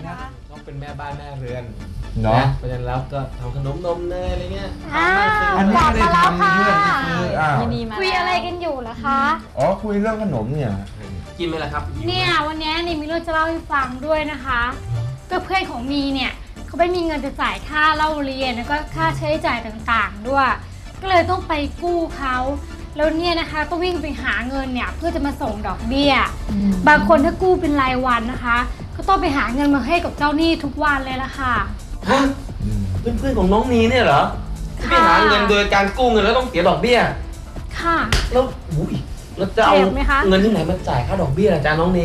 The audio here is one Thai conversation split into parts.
ครับต้องเป็นแม่บ้านแม่เรือนเนาะเพราะฉะนั้นแล้วก็ทำขนมนมเนยอะไรเงี้ยอันนี้ไม่ได้ทำเพื่อนคือคุยอะไรกันอยู่เหรอคะอ๋อคุยเรื่องขนมเนี่ยกินไหมล่ะครับเนี่ยวันนี้นี่มีเรื่องจะเล่าให้ฟังด้วยนะคะก็เพื่อนของมีเนี่ยเขาไม่มีเงินจะจ่ายค่าเล่าเรียนแล้วก็ค่าใช้จ่ายต่างๆด้วยก็เลยต้องไปกู้เขาแล้วเนี่ยนะคะก็วิ่งไปหาเงินเนี่ยเพื่อจะมาส่งดอกเบี้ยบางคนถ้ากู้เป็นรายวันนะคะก็ต้องไปหาเงินมาให้กับเจ้าหนี้ทุกวันเลยล่ะค่ะฮะเพื่อนๆของน้องนีเนี่ยเหรอไปหาเงินโดยการกู้เงินแล้วต้องเสียดอกเบี้ยค่ะแล้วเราจะเอาเงินที่ไหนมาจ่ายค่าดอกเบี้ยล่ะจ๊ะน้องนี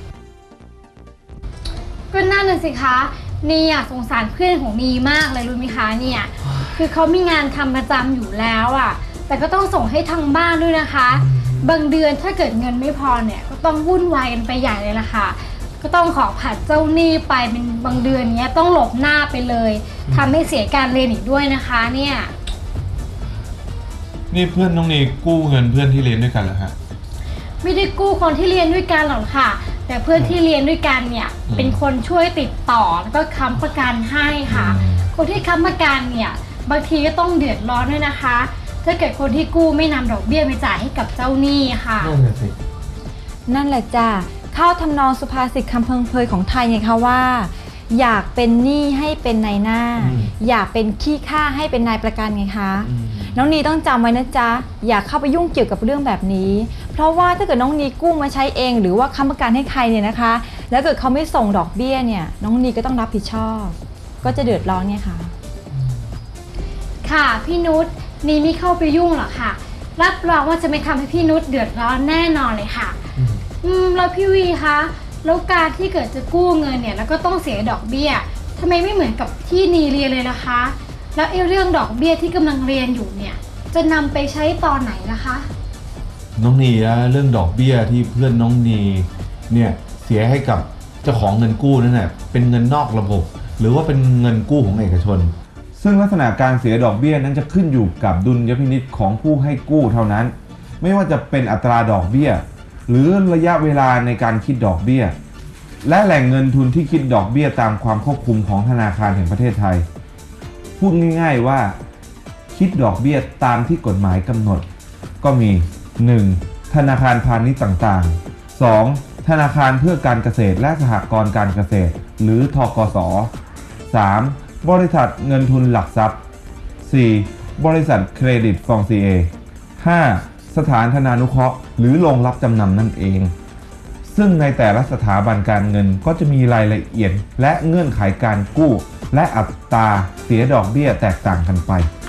ก็นั่นน่ะสิคะนี่อยากสงสารเพื่อนของนีมากเลยรู้ไหมคะเนี่ยคือเขามีงานทำประจำอยู่แล้วอ่ะแต่ก็ต้องส่งให้ทางบ้านด้วยนะคะบางเดือนถ้าเกิดเงินไม่พอเนี่ยก็ต้องวุ่นวายกันไปใหญ่เลยล่ะค่ะก็ต้องขอผัดเจ้าหนี้ไปเป็นบางเดือนเนี้ยต้องหลบหน้าไปเลยทำให้เสียการเรียนอีกด้วยนะคะเนี่ยนี่เพื่อนน้องนีกู้เงินเพื่อนที่เรียนด้วยกันเหรอฮะไม่ได้กู้คนที่เรียนด้วยกันหรอกค่ะแต่เพื่อนที่เรียนด้วยกันเนี่ยเป็นคนช่วยติดต่อแล้วก็ค้ำประกันให้ค่ะคนที่ค้ำประกันเนี่ยบางทีก็ต้องเดือดร้อนด้วยนะคะถ้าเกิดคนที่กู้ไม่นำดอกเบี้ยไปจ่ายให้กับเจ้าหนี้ค่ะนั่นแหละจ้ะเข้าทำนองสุภาษิตคำเพิงเพยของไทยไงคะว่าอยากเป็นหนี้ให้เป็นนายหน้าอยากเป็นขี้ข้าให้เป็นนายประกันไงคะน้องนีต้องจำไว้นะจ๊ะอย่าเข้าไปยุ่งเกี่ยวกับเรื่องแบบนี้เพราะว่าถ้าเกิดน้องนีกู้มาใช้เองหรือว่าค้ำประกันให้ใครเนี่ยนะคะแล้วเกิดเขาไม่ส่งดอกเบี้ยเนี่ยน้องนีก็ต้องรับผิดชอบก็จะเดือดร้อนไงคะค่ะพี่นุชนีไม่เข้าไปยุ่งหรอกค่ะรับรองว่าจะไม่ทำให้พี่นุชเดือดร้อนแน่นอนเลยค่ะแล้วพี่วีคะแล้วการที่เกิดจะกู้เงินเนี่ยแล้วก็ต้องเสียดอกเบี้ยทำไมไม่เหมือนกับที่นีเรียนเลยล่ะคะแล้วเรื่องดอกเบี้ยที่กำลังเรียนอยู่เนี่ยจะนำไปใช้ตอนไหนนะคะน้องนีนะเรื่องดอกเบี้ยที่เพื่อนน้องนีเนี่ยเสียให้กับเจ้าของเงินกู้นั่นแหละเป็นเงินนอกระบบหรือว่าเป็นเงินกู้ของเอกชนซึ่งลักษณะการเสียดอกเบี้ยนั้นจะขึ้นอยู่กับดุลยพินิจของผู้ให้กู้เท่านั้นไม่ว่าจะเป็นอัตราดอกเบี้ยหรือระยะเวลาในการคิดดอกเบี้ยและแหล่งเงินทุนที่คิดดอกเบี้ยตามความควบคุมของธนาคารแห่งประเทศไทยพูดง่ายๆว่าคิดดอกเบี้ยตามที่กฎหมายกำหนดก็มี 1. ธนาคารพาณิชย์ต่างๆ 2. ธนาคารเพื่อการเกษตรและสหกรณ์การเกษตรหรือธกส. 3. บริษัทเงินทุนหลักทรัพย์ 4. บริษัทเครดิตฟองซีเอ 5. สถานธนานุเคราะห์หรือโรงรับจำนำนั่นเองซึ่งในแต่ละสถาบันการเงินก็จะมีรายละเอียดและเงื่อนไขการกู้และอัตราเสียดอกเบี้ยแตกต่างกันไป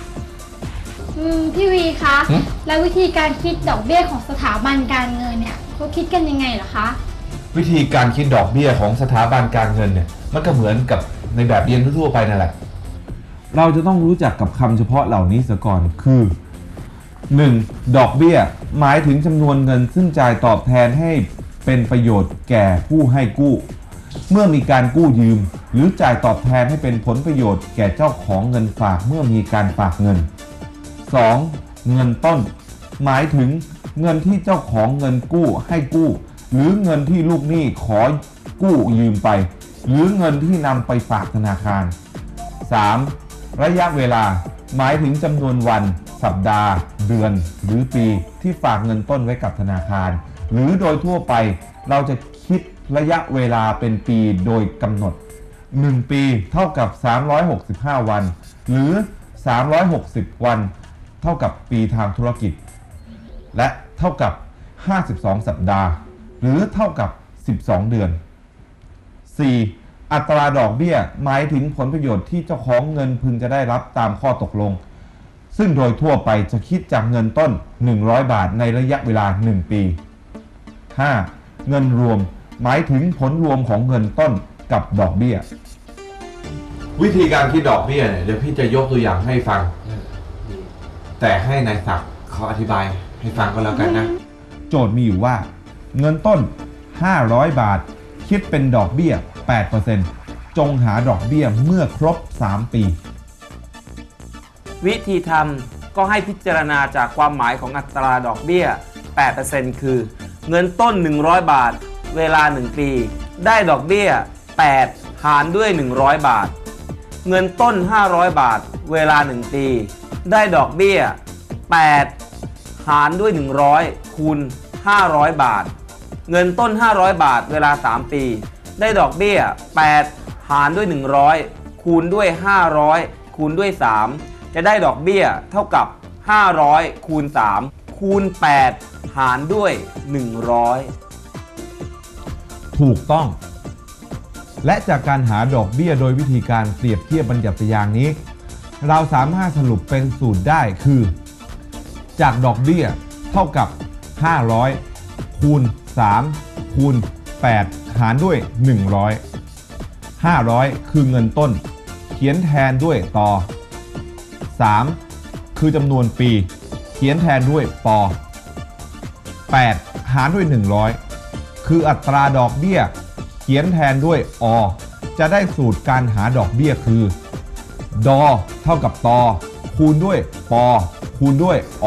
พี่วีคะแล้ววิธีการคิดดอกเบี้ยของสถาบันการเงินเนี่ยเขาคิดกันยังไงเหรอคะวิธีการคิดดอกเบี้ยของสถาบันการเงินเนี่ยมันก็เหมือนกับในแบบเรียนทั่วไปนั่นแหละเราจะต้องรู้จักกับคำเฉพาะเหล่านี้ซะก่อนคือ 1. ดอกเบี้ยหมายถึงจำนวนเงินซึ่งจ่ายตอบแทนให้เป็นประโยชน์แก่ผู้ให้กู้เมื่อมีการกู้ยืมหรือจ่ายตอบแทนให้เป็นผลประโยชน์แก่เจ้าของเงินฝากเมื่อมีการฝากเงิน 2. เงินต้นหมายถึงเงินที่เจ้าของเงินกู้ให้กู้หรือเงินที่ลูกหนี้ขอกู้ยืมไปหรือเงินที่นำไปฝากธนาคาร 3. ระยะเวลาหมายถึงจำนวนวันสัปดาห์เดือนหรือปีที่ฝากเงินต้นไว้กับธนาคารหรือโดยทั่วไปเราจะคิดระยะเวลาเป็นปีโดยกำหนด1ปีเท่ากับ365วันหรือ360วันเท่ากับปีทางธุรกิจและเท่ากับ52สัปดาห์หรือเท่ากับ12เดือน 4. อัตราดอกเบี้ยหมายถึงผลประโยชน์ที่เจ้าของเงินพึงจะได้รับตามข้อตกลงซึ่งโดยทั่วไปจะคิดจากเงินต้น100บาทในระยะเวลา1ปี 5. เงินรวมหมายถึงผลรวมของเงินต้นกับดอกเบี้ยวิธีการคิดดอกเบี้ยเนี่ยเดี๋ยวพี่จะยกตัวอย่างให้ฟังแต่ให้นายศักดิ์เขาอธิบายให้ฟังก็แล้วกันนะโจทย์มีอยู่ว่าเงินต้น500บาทคิดเป็นดอกเบี้ย 8% จงหาดอกเบี้ยเมื่อครบ3ปีวิธีทำก็ให้พิจารณาจากความหมายของอัตราดอกเบี้ย 8% คือเงินต้น100บาทเวลา1ปีได้ดอกเบี้ย8 หารด้วย100 บาทเงินต้น500 บาทเวลา1 ปีได้ดอกเบี้ย8หารด้วย100คูณ500 บาทเงินต้น500 บาทเวลา3 ปีได้ดอกเบี้ย8หารด้วย100คูณด้วย500คูณด้วย3จะได้ดอกเบี้ยเท่ากับ500คูณ3คูณ8หารด้วย100 ถูกต้องและจากการหาดอกเบี้ยโดยวิธีการเปรียบเทียบบัญญัติอย่างนี้เราสามารถสรุปเป็นสูตรได้คือจากดอกเบี้ยเท่ากับ500คูณ3คูณ8หารด้วย100 500คือเงินต้นเขียนแทนด้วยต่อ3คือจำนวนปีเขียนแทนด้วยป8หารด้วย100คืออัตราดอกเบี้ยเขียนแทนด้วยอจะได้สูตรการหาดอกเบี้ยคือดอเท่ากับตอคูณด้วยปคูณด้วยอ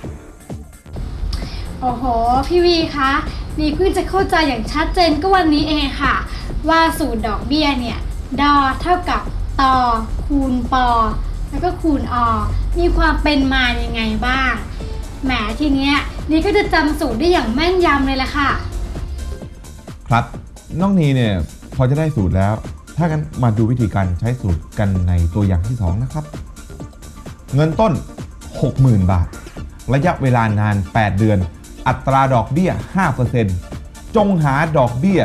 โอ้โหพี่วีคะนี่เพิ่งจะเข้าใจอย่างชัดเจนก็วันนี้เองค่ะว่าสูตรดอกเบี้ยเนี่ยดอเท่ากับตอคูณปแล้วก็คูณอมีความเป็นมายังไงบ้างแหมทีเนี้ยนี่ก็จะจำสูตรได้อย่างแม่นยำเลยละค่ะครับน้องนีเนี่ยพอจะได้สูตรแล้วถ้างั้นมาดูวิธีการใช้สูตรกันในตัวอย่างที่2นะครับเงินต้น 60,000 บาทระยะเวลานาน8 เดือนอัตราดอกเบี้ย 5% จงหาดอกเบี้ย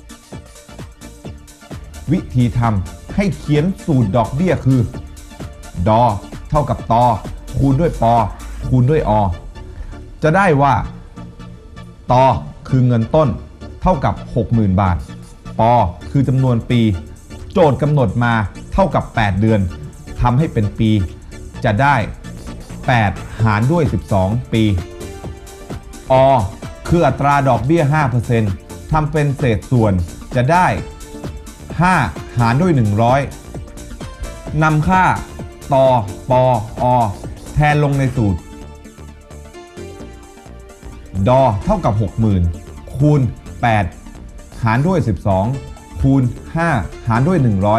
วิธีทำให้เขียนสูตรดอกเบี้ยคือดอเท่ากับตอคูณด้วยปคูณด้วยอจะได้ว่าตอคือเงินต้นเท่ากับ 60,000 บาทปคือจำนวนปีโจทย์กำหนดมาเท่ากับ8 เดือนทำให้เป็นปีจะได้8หารด้วย12 ปีอคืออัตราดอกเบี้ย 5% ทำเป็นเศษส่วนจะได้5หารด้วย100นำค่าตปอแทนลงในสูตรดอเท่ากับ 60,000 คูณ8หารด้วย12คูณ5หารด้วย100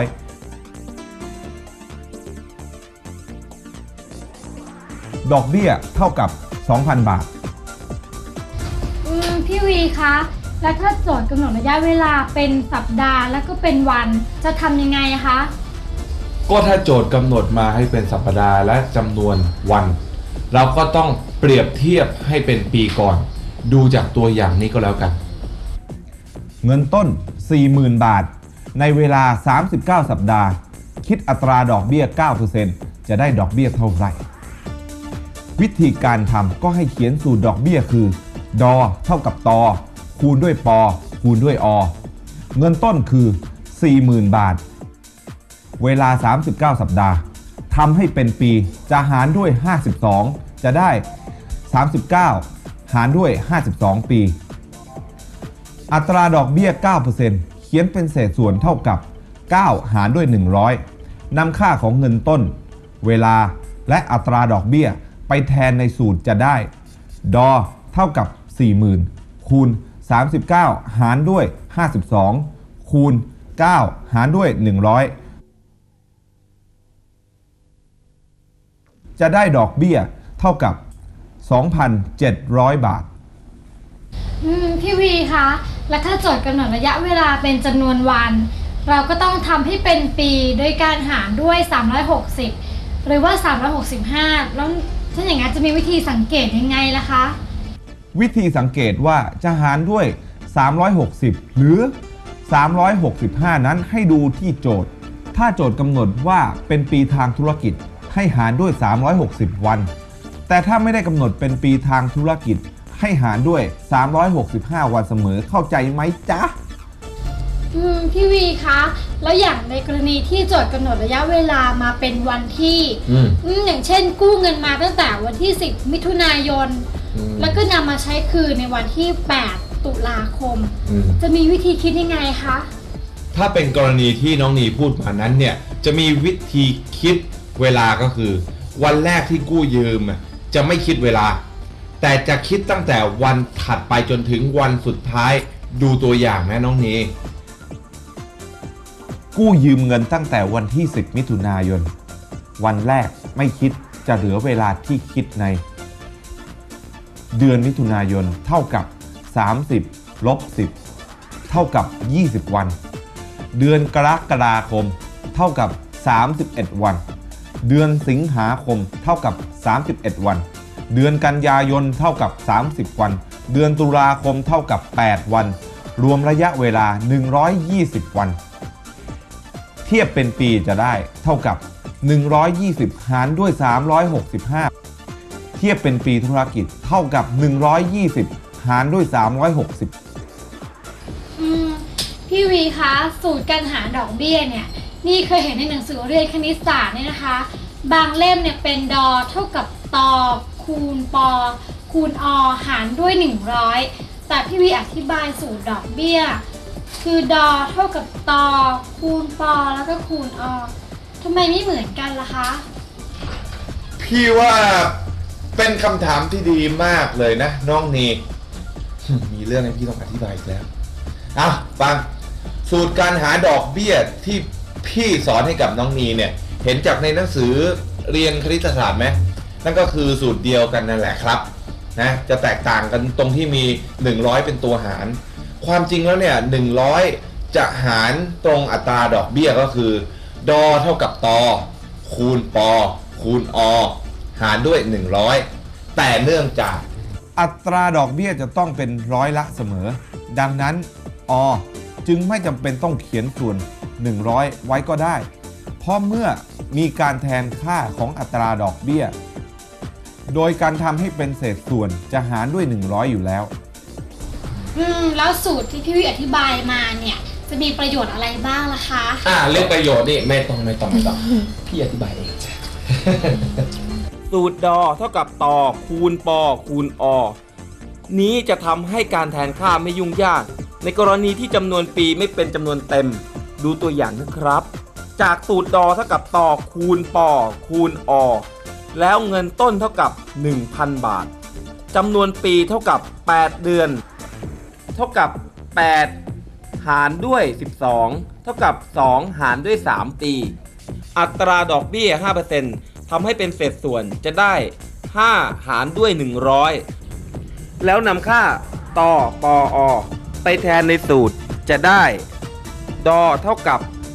ดอกเบี้ยเท่ากับ 2,000 บาทพี่วีคะแล้วถ้าโจทย์กำหนดระยะเวลาเป็นสัปดาห์แล้วก็เป็นวันจะทำยังไงคะก็ถ้าโจทย์กำหนดมาให้เป็นสัปดาห์และจำนวนวันเราก็ต้องเปรียบเทียบให้เป็นปีก่อนดูจากตัวอย่างนี้ก็แล้วกันเงินต้น 40,000 บาทในเวลา39 สัปดาห์คิดอัตราดอกเบี้ย 9% จะได้ดอกเบี้ยเท่าไหร่วิธีการทำก็ให้เขียนสูตรดอกเบี้ยคือดอเท่ากับตอคูณด้วยปคูณด้วยอเงินต้นคือ 40,000 บาทเวลา39 สัปดาห์ทำให้เป็นปีจะหารด้วย52จะได้39หารด้วย52 ปีอัตราดอกเบี้ย 9% เขียนเป็นเศษส่วนเท่ากับ9หารด้วย100นำค่าของเงินต้นเวลาและอัตราดอกเบี้ยไปแทนในสูตรจะได้ดอเท่ากับ 40,000 คูณ39หารด้วย52คูณ9หารด้วย100จะได้ดอกเบี้ยเท่ากับ 2,700 บาทพี่วีคะและถ้าโจทย์กำหนดระยะเวลาเป็นจำนวนวันเราก็ต้องทำให้เป็นปีโดยการหารด้วย360หรือว่า365แล้วถ้าอย่างนั้นจะมีวิธีสังเกตยังไงล่ะคะวิธีสังเกตว่าจะหารด้วย360หรือ365นั้นให้ดูที่โจทย์ถ้าโจทย์กำหนดว่าเป็นปีทางธุรกิจให้หารด้วย360วันแต่ถ้าไม่ได้กำหนดเป็นปีทางธุรกิจให้หารด้วย365วันเสมอเข้าใจไหมจ๊ะพี่วีคะแล้วอย่างในกรณีที่โจทย์กำหนดระยะเวลามาเป็นวันที่อย่างเช่นกู้เงินมาตั้งแต่วันที่10มิถุนายนแล้วก็นำมาใช้คืนในวันที่8ตุลาคมจะมีวิธีคิดยังไงคะถ้าเป็นกรณีที่น้องนีพูดมานั้นเนี่ยจะมีวิธีคิดเวลาก็คือวันแรกที่กู้ยืมจะไม่คิดเวลาแต่จะคิดตั้งแต่วันถัดไปจนถึงวันสุดท้ายดูตัวอย่างนะน้องนีกู้ยืมเงินตั้งแต่วันที่ 10 มิถุนายนวันแรกไม่คิดจะเหลือเวลาที่คิดในเดือนมิถุนายนเท่ากับ30 ลบ 10เท่ากับ20 วันเดือนกรกฎาคมเท่ากับ31 วันเดือนสิงหาคมเท่ากับ31 วันเดือนกันยายนเท่ากับ30 วันเดือนตุลาคมเท่ากับ8 วันรวมระยะเวลา120 วันเทียบเป็นปีจะได้เท่ากับ120หารด้วย365เทียบเป็นปีธุรกิจเท่ากับ120หารด้วย360 พี่วีคะสูตรการหาดอกเบี้ยเนี่ยนี่เคยเห็นในหนังสือเรียนคณิตศาสตร์เนี่ยนะคะบางเล่มเนี่ยเป็นดอเท่ากับตอคูณปอคูณอหารด้วย100แต่พี่วีอธิบายสูตรดอกเบี้ยคือดอเท่ากับตอคูณปอแล้วก็คูณอทำไมไม่เหมือนกันล่ะคะพี่ว่าเป็นคำถามที่ดีมากเลยนะน้องนีมีเรื่องให้พี่ต้องอธิบายอีกแล้วฟังสูตรการหาดอกเบี้ยที่พี่สอนให้กับน้องนีเนี่ยเห็นจากในหนังสือเรียนคณิตศาสตร์ไหมนั่นก็คือสูตรเดียวกันนั่นแหละครับนะจะแตกต่างกันตรงที่มี100เป็นตัวหารความจริงแล้วเนี่ย100จะหารตรงอัตราดอกเบี้ยก็คือดอเท่ากับตอคูณปอคูณอหารด้วย100แต่เนื่องจากอัตราดอกเบี้ยจะต้องเป็นร้อยละเสมอดังนั้นอจึงไม่จำเป็นต้องเขียนส่วน100ไว้ก็ได้เพราะเมื่อมีการแทนค่าของอัตราดอกเบี้ยโดยการทำให้เป็นเศษส่วนจะหารด้วย100อยู่แล้วแล้วสูตรที่พี่วิอธิบายมาเนี่ยจะมีประโยชน์อะไรบ้างล่ะคะเรื่องประโยชน์นี่ไม่ต้องพี่อธิบายเองสูตรดอเท่ากับตอคูณปอคูณอนี้จะทำให้การแทนค่าไม่ยุ่งยากในกรณีที่จำนวนปีไม่เป็นจำนวนเต็มดูตัวอย่างนะครับจากสูตรดอเท่ากับตอคูณปอคูณอแล้วเงินต้นเท่ากับ 1,000 บาทจำนวนปีเท่ากับ8เดือนเท่ากับ8หารด้วย12เท่ากับ2หารด้วย3ปีอัตราดอกเบี้ย 5% ทำให้เป็นเศษส่วนจะได้5หารด้วย100แล้วนำค่าตอปอไปแทนในสูตรจะได้ดอเท่ากับ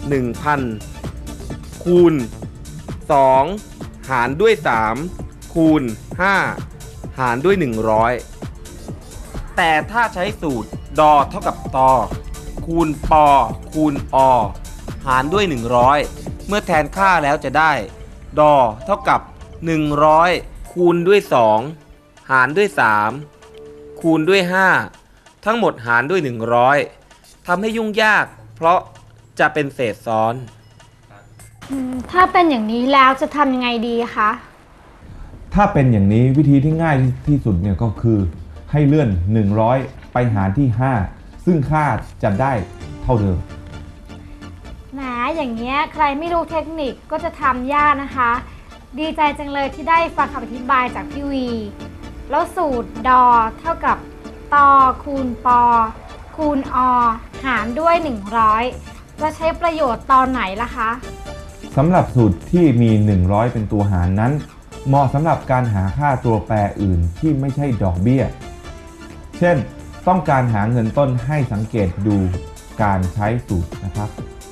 1,000 คูณ2หารด้วย3คูณ5หารด้วย100แต่ถ้าใช้สูตรดอเท่ากับตอคูณปอคูณอหารด้วย100เมื่อแทนค่าแล้วจะได้ดอเท่ากับ100คูณด้วย2หารด้วย3คูณด้วย5ทั้งหมดหารด้วย100ทำให้ยุ่งยากเพราะจะเป็นเศษซ้อนถ้าเป็นอย่างนี้แล้วจะทำยังไงดีคะถ้าเป็นอย่างนี้วิธีที่ง่ายที่สุดเนี่ยก็คือให้เลื่อน100ไปหารที่5ซึ่งค่าจะได้เท่าเดิมแหมอย่างเงี้ยใครไม่รู้เทคนิคก็จะทำยากนะคะดีใจจังเลยที่ได้ฟังคำอธิบายจากพี่วีแล้วสูตรดอเท่ากับตอคูณปอคูณอหารด้วย100จะใช้ประโยชน์ตอนไหนล่ะคะสำหรับสูตรที่มี100เป็นตัวหารนั้นเหมาะสำหรับการหาค่าตัวแปรอื่นที่ไม่ใช่ดอกเบี้ยเช่นต้องการหาเงินต้นให้สังเกตดูการใช้สูตรนะครับ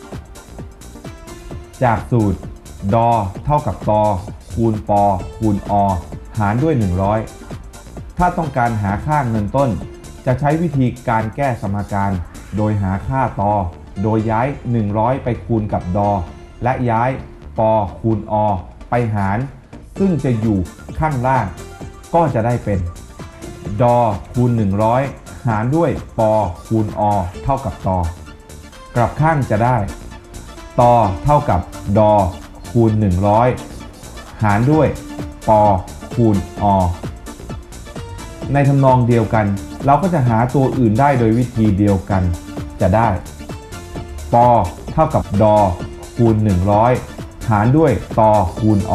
จากสูตรดอเท่ากับตอคูณปอคูณอหารด้วย100ถ้าต้องการหาค่าเงินต้นจะใช้วิธีการแก้สมการโดยหาค่าตอโดยย้าย100ไปคูณกับดอและย้ายปอคูณอไปหารซึ่งจะอยู่ข้างล่างก็จะได้เป็นดอคูณ100หารด้วยปอคูณอเท่ากับตอกลับข้างจะได้ตอเท่ากับดอคูณ100หารด้วยปอคูณอในทำนองเดียวกันเราก็จะหาตัวอื่นได้โดยวิธีเดียวกันจะได้ปอเท่ากับดอคูณ100หารด้วยตอคูณอ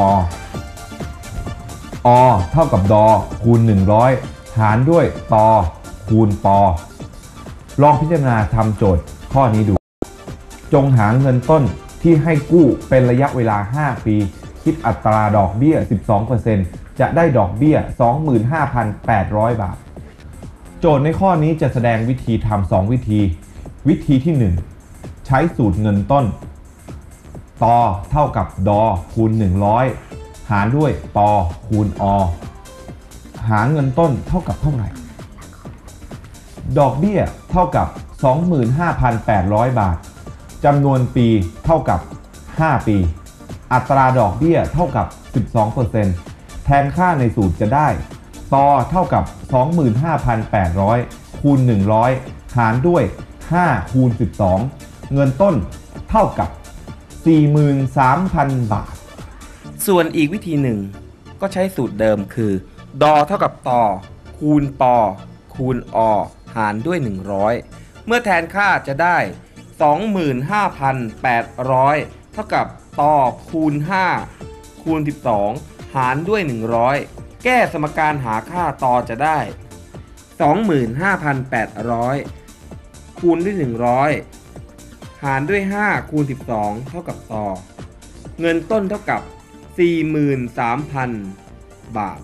เท่ากับดอคูณ100หารด้วยตอคูณปอลองพิจารณาทำโจทย์ข้อนี้ดูจงหาเงินต้นที่ให้กู้เป็นระยะเวลา 5 ปี คิดอัตราดอกเบี้ย 12% จะได้ดอกเบี้ย 25,800 บาท โจทย์ในข้อนี้จะแสดงวิธีทำ2 วิธี วิธีที่ 1 ใช้สูตรเงินต้นตเท่ากับดคูณ 100 หารด้วยปคูณอ หาเงินต้นเท่ากับเท่าไหร่ ดอกเบี้ยเท่ากับ 25,800 บาท จำนวนปีเท่ากับ 5 ปี อัตราดอกเบี้ยเท่ากับ 12% แทนค่าในสูตรจะได้ตเท่ากับ 25,800 คูณ 100 หารด้วย 5 คูณ 12 เงินต้นเท่ากับ 43,000 บาทส่วนอีกวิธีหนึ่งก็ใช้สูตรเดิมคือดเท่ากับตคูณปคูณอหารด้วย 100 เมื่อแทนค่าจะได้ 25,800 เท่ากับตคูณ 5 คูณ 12 หารด้วย 100 แก้สมการหาค่าตจะได้ 25,800 คูณด้วย 100 หารด้วย 5 คูณ 12 เท่ากับตเงินต้นเท่ากับ 43,000 บาท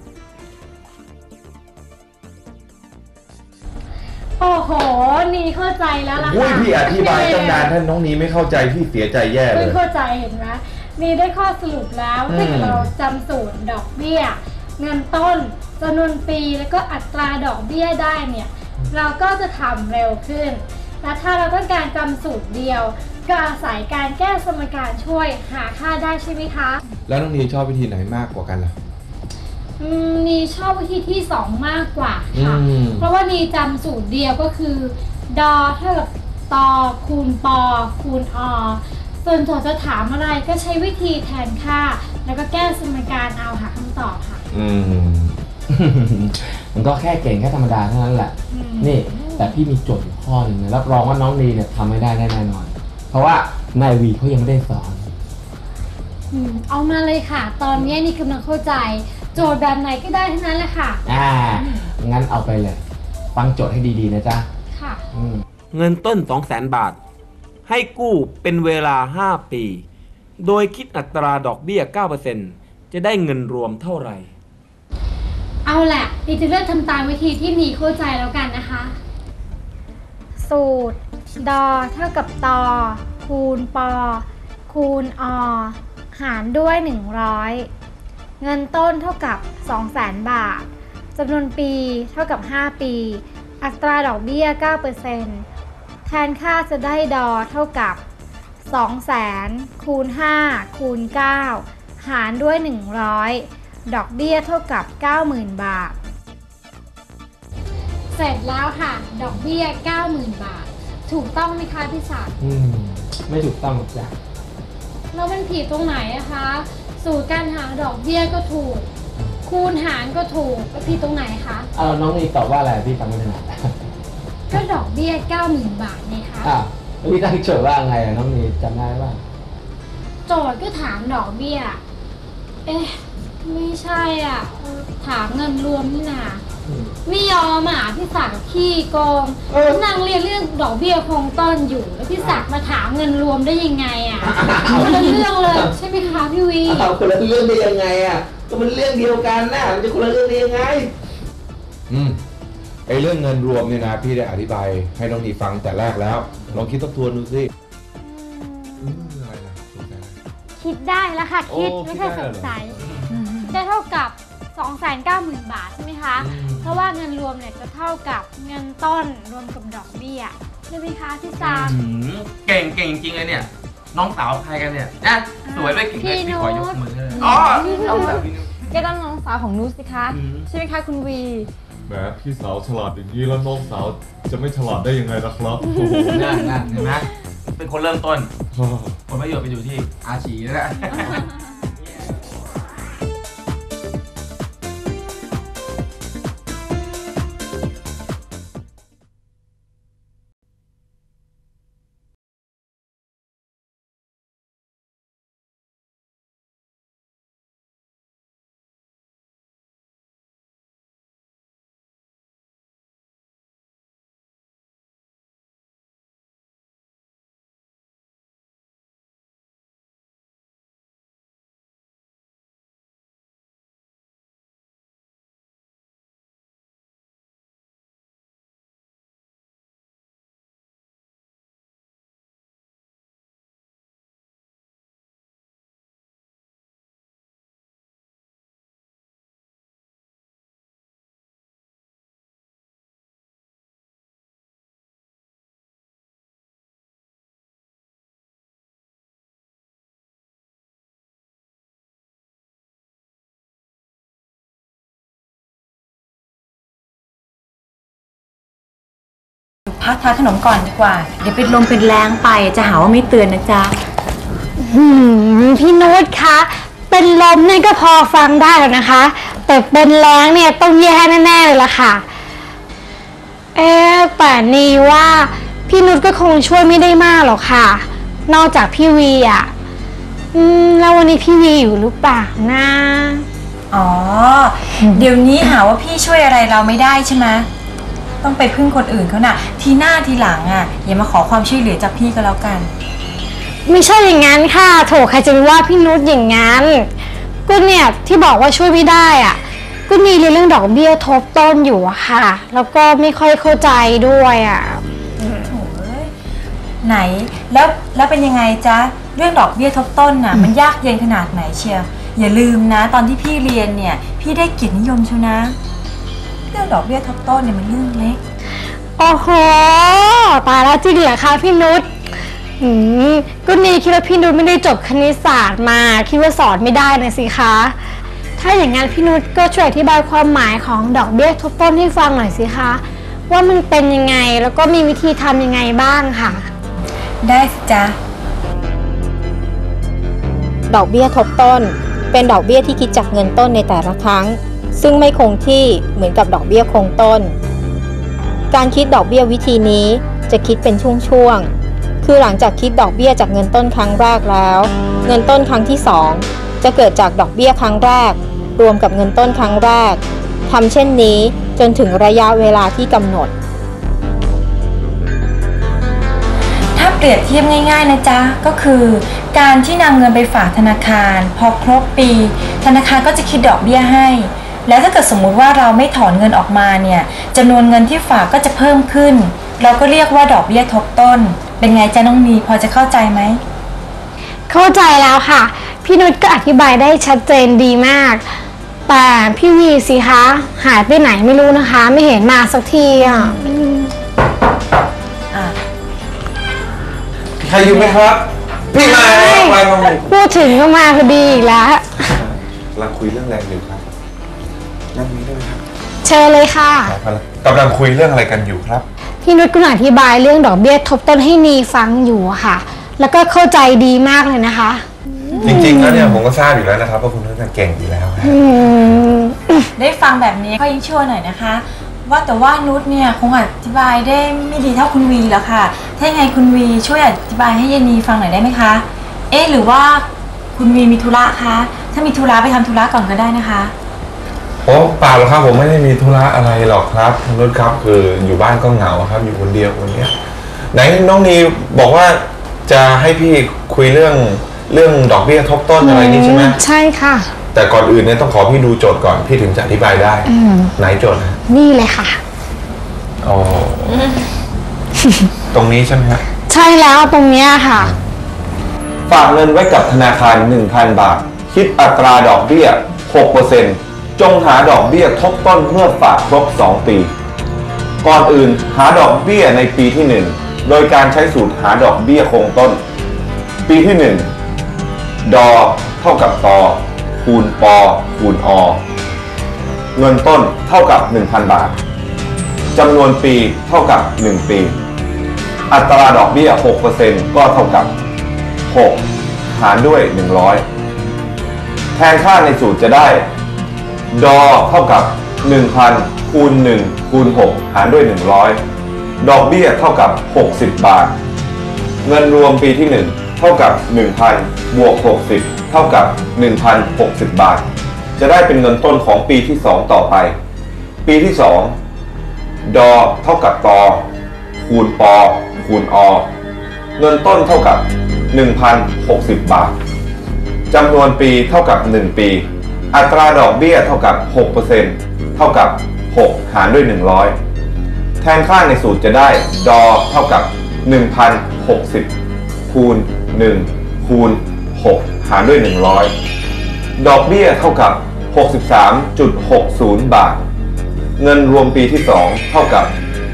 โอ้โห นี่เข้าใจแล้วล่ะอุ้ยค่ะพี่อธิบายตั้งนานท่านน้องนี้ไม่เข้าใจพี่เสียใจแย่เลไม่ยเข้าใจเห็นไหมนี่ได้ข้อสรุปแล้วถ้าเกิดเราจำสูตรดอกเบี้ย เงินต้นจำนวนปีแล้วก็อัตราดอกเบี้ยได้เนี่ย เราก็จะทำเร็วขึ้น และถ้าเราต้องการจำสูตรเดียว ก็อาศัยการแก้สมการช่วยหาค่าได้ใช่ไหมคะแล้วน้องนีชอบวิธีไหนมากกว่ากันล่ะนี่ชอบวิธีที่ 2 มากกว่าค่ะ เพราะว่านี่จำสูตรเดียวก็คือดอเท่ากับตคูณปคูณอส่วนโจทย์จะถามอะไรก็ใช้วิธีแทนค่า แล้วก็แก้สมการเอาหาคำตอบค่ะมันก็แค่เก่งแค่ธรรมดาเท่านั้นแหละ นี่แต่พี่มีโจทย์อยู่ข้อหนึ่งนะรับรองว่าน้องดีเนี่ยทำไม่ได้แน่นอน เพราะว่านายวีเขายังไม่ได้สอนเอามาเลยค่ะ ตอนนี้นี่กำลังเข้าใจ โจทย์แบบไหนก็ได้ทั้งนั้นแหละค่ะงั้นเอาไปเลย ฟังโจทย์ให้ดีๆนะจ๊ะค่ะเงินต้น 200,000 บาท ให้กู้เป็นเวลา 5 ปี โดยคิดอัตราดอกเบี้ย 9% จะได้เงินรวมเท่าไหร่เอาแหละนี่จะเลือกทำตามวิธีที่นีเข้าใจแล้วกันนะคะ สูตรดอเท่ากับตคูณปคูณอหารด้วย 100 เงินต้นเท่ากับ 200,000 บาทจำนวนปีเท่ากับ 5 ปี อัตราดอกเบี้ย 9% แทนค่าจะได้ดอเท่ากับ 200,000 คูณ 5 คูณ 9 หารด้วย 100 ดอกเบี้ยเท่ากับ 90,000 บาท เสร็จแล้วค่ะ ดอกเบี้ย 90,000 บาท ถูกต้องไหมคะพี่ศักดิ์ไม่ถูกต้องหรอกจ้ะแล้วมันผิดตรงไหนอะคะ สูตรการหาดอกเบี้ยก็ถูก คูณหารก็ถูกแล้วผิดตรงไหนคะน้องนีตอบว่าอะไรพี่ฟังไม่ถนัดก็ดอกเบี้ย 90,000 บาทไงคะแล้วพี่ตั้งโจทย์ว่าไงน้องนีจำได้ป่ะโจทย์ก็ถามดอกเบี้ย เอ๊ะ ไม่ใช่อ่ะ ถามเงินรวมนี่นาไม่ยอมอ่ะพี่ศักดิ์ขี้โกงนั่งเรียนเรื่องดอกเบี้ยคงต้นอยู่ แล้วพี่ศักดิ์มาถามเงินรวมได้ยังไงอ่ะคนละเรื่องเลยใช่ไหมคะพี่วีคนละเรื่องได้ยังไงก็มันเรื่องเดียวกันนะมันจะคนละเรื่องได้ยังไงไอเรื่องเงินรวมเนี่ยนะพี่ได้อธิบายให้น้องนีฟังแต่แรกแล้วลองคิดทบทวนดูสิอะไรนะสงสัยอะไรคิดได้แล้วค่ะ คิดโอ้ไม่ใช่คิสดได้งเหรอสัยได้เท่ากับ 290,000 บาทใช่ไหมคะ เพราะว่าเงินรวมเนี่ยจะเท่ากับเงินต้นรวมกับดอกเบี้ยใช่ไหมคะพี่ซามเก่งจริงๆเลยเนี่ย น้องสาวใครกันเนี่ยนะสวยด้วยเก่งเลยพี่ขอยกมือให้เลยอ๋อน้องสาวพี่นุ๊กก็ต้องน้องสาวของนุชสิคะ ใช่ไหมคะคุณวีแหมพี่สาวฉลาดอย่างนี้แล้วน้องสาวจะไม่ฉลาดได้ยังไงล่ะครับนั่นเห็นไหมเป็นคนเริ่มต้น ผลประโยชน์ไปอยู่ที่อาชีแล้วแหละพักทานขนมก่อนดีกว่า เดี๋ยวเป็นลมเป็นแรงไปจะหาว่าไม่เตือนนะจ๊ะพี่นุชคะเป็นลมเนี่ยก็พอฟังได้แล้วนะคะ แต่เป็นแรงเนี่ยต้องแย่แน่ๆเลยล่ะค่ะแต่นี่ว่าพี่นุชก็คงช่วยไม่ได้มากหรอกค่ะ นอกจากพี่วีแล้ววันนี้พี่วีอยู่หรือเปล่านะอ๋อ เดี๋ยวนี้หาว่าพี่ช่วยอะไรเราไม่ได้ใช่ไหมต้องไปพึ่งคนอื่นเขาน่ะ ทีหน้าทีหลังอ่ะอย่ามาขอความช่วยเหลือจากพี่ก็แล้วกันไม่ใช่อย่างนั้นค่ะโถใครจะไปว่าพี่นุชอย่างนั้นก็เนี่ยที่บอกว่าช่วยไม่ได้อ่ะก็มีเรื่องดอกเบี้ยทบต้นอยู่อะค่ะ แล้วก็ไม่ค่อยเข้าใจด้วยอ่ะไหนแล้วเป็นยังไงจ๊ะเรื่องดอกเบี้ยทบต้นน่ะมันยากเย็นขนาดไหนเชียวอย่าลืมนะตอนที่พี่เรียนเนี่ยพี่ได้เกียรตินิยมชัวนะเรื่องดอกเบี้ยทบต้นเนี่ยมันเรื่องเล็กโอ้โหตายแล้วจริงเหรอคะพี่นุชก็นี่คิดว่าพี่นุชไม่ได้จบคณิตศาสตร์มาคิดว่าสอนไม่ได้นะสิคะถ้าอย่างนั้นพี่นุชก็ช่วยอธิบายความหมายของดอกเบี้ยทบต้นให้ฟังหน่อยสิคะว่ามันเป็นยังไงแล้วก็มีวิธีทำยังไงบ้างค่ะได้สิจ๊ะดอกเบี้ยทบต้นเป็นดอกเบี้ยที่คิดจากเงินต้นในแต่ละครั้งซึ่งไม่คงที่เหมือนกับดอกเบี้ยคงต้นการคิดดอกเบี้ยวิธีนี้จะคิดเป็นช่วงๆคือหลังจากคิดดอกเบี้ยจากเงินต้นครั้งแรกแล้วเงินต้นครั้งที่2จะเกิดจากดอกเบี้ยครั้งแรกรวมกับเงินต้นครั้งแรกทำเช่นนี้จนถึงระยะเวลาที่กำหนดถ้าเปรียบเทียบง่ายๆนะจ๊ะก็คือการที่นำเงินไปฝากธนาคารพอครบปีธนาคารก็จะคิดดอกเบี้ยให้แล้วถ้าเกิดสมมุติว่าเราไม่ถอนเงินออกมาเนี่ยจำนวนเงินที่ฝากก็จะเพิ่มขึ้นเราก็เรียกว่าดอกเบี้ยทบต้นเป็นไงจ๊ะน้องนีพอจะเข้าใจไหมเข้าใจแล้วค่ะพี่นุชก็อธิบายได้ชัดเจนดีมากแต่พี่วีสิคะหายไปไหนไม่รู้นะคะไม่เห็นมาสักทีอ่ะใครอยู่ไหมครับพี่มาพูดถึงก็มาพอดีอีกแล้วกำลังคุยเรื่องแรงอยู่ครับนั่งนี้ได้ไหมครับเชิญเลยค่ะกำลังคุยเรื่องอะไรกันอยู่ครับพี่นุชก็อธิบายเรื่องดอกเบี้ยทบต้นให้นีฟังอยู่ค่ะแล้วก็เข้าใจดีมากเลยนะคะจริงๆแล้วเนี่ยผมก็ทราบอยู่แล้วนะครับว่าคุณนุชเก่งอยู่แล้วได้ฟังแบบนี้ก็ยิ่งชั่วหน่อยนะคะว่าแต่ว่านุชเนี่ยคงอธิบายได้ไม่ดีเท่าคุณวีแล้วค่ะถ้ายังไงคุณวีช่วยอธิบายให้เยนีฟังหน่อยได้ไหมคะหรือว่าคุณวีมีธุระคะถ้ามีธุระไปทำธุระก่อนก็ได้นะคะโอ้เปล่าหรอกครับผมไม่ได้มีธุระอะไรหรอกครับคุณนุชครับคืออยู่บ้านก็เหงาครับอยู่คนเดียวคนนี้ไหนน้องนีบอกว่าจะให้พี่คุยเรื่องดอกเบี้ยทบต้นอะไรนี่ใช่ไหมใช่ค่ะแต่ก่อนอื่นเนี่ยต้องขอพี่ดูโจทย์ก่อนพี่ถึงจะอธิบายได้ไหนโจทย์นะนี่เลยค่ะอ๋อตรงนี้ใช่ไหมครับใช่แล้วตรงนี้ค่ะฝากเงินไว้กับธนาคาร 1,000 บาทคิดอัตราดอกเบี้ย 6% จงหาดอกเบี้ยทบต้นเมื่อฝากครบ2 ปีก่อนอื่นหาดอกเบี้ยในปีที่1โดยการใช้สูตรหาดอกเบี้ยคงต้นปีที่1ดอเท่ากับตอคูณปคูณอเงินต้นเท่ากับ 1,000 บาทจำนวนปีเท่ากับ1 ปีอัตราดอกเบี้ย 6% ก็เท่ากับ6หารด้วย100แทนค่าในสูตรจะได้ดอเท่ากับ 1,000 คูณ1คูณ6หารด้วย100ดอกเบี้ยเท่ากับ60 บาทเงินรวมปีที่1เท่ากับ 1,000 บวก60เท่ากับ 1,060 บาทจะได้เป็นเงินต้นของปีที่2ต่อไปปีที่2ดอเท่ากับตอคูณปคูณอเงินต้นเท่ากับ 1,060 บาทจำนวนปีเท่ากับ1 ปีอัตราดอกเบี้ยเท่ากับ 6% เท่ากับ6หารด้วย100แทนค่าในสูตรจะได้ดอเท่ากับ 1,060 คูณ1คูณ6หารด้วย100ดอกเบี้ยเท่ากับ 63.60 บาทเงินรวมปีที่2เท่ากับ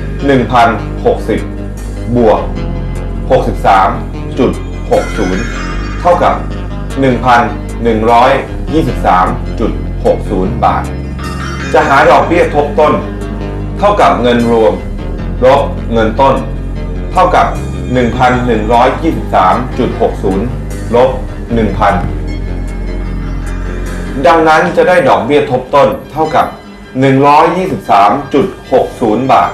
1,060 บวก 63.60 เท่ากับ 1,123.60 บาทจะหาดอกเบี้ยทบต้นเท่ากับเงินรวมลบเงินต้นเท่ากับ 1,123.60 ลบ 1,000 ดังนั้นจะได้ดอกเบี้ยทบต้นเท่ากับ 123.60 บาท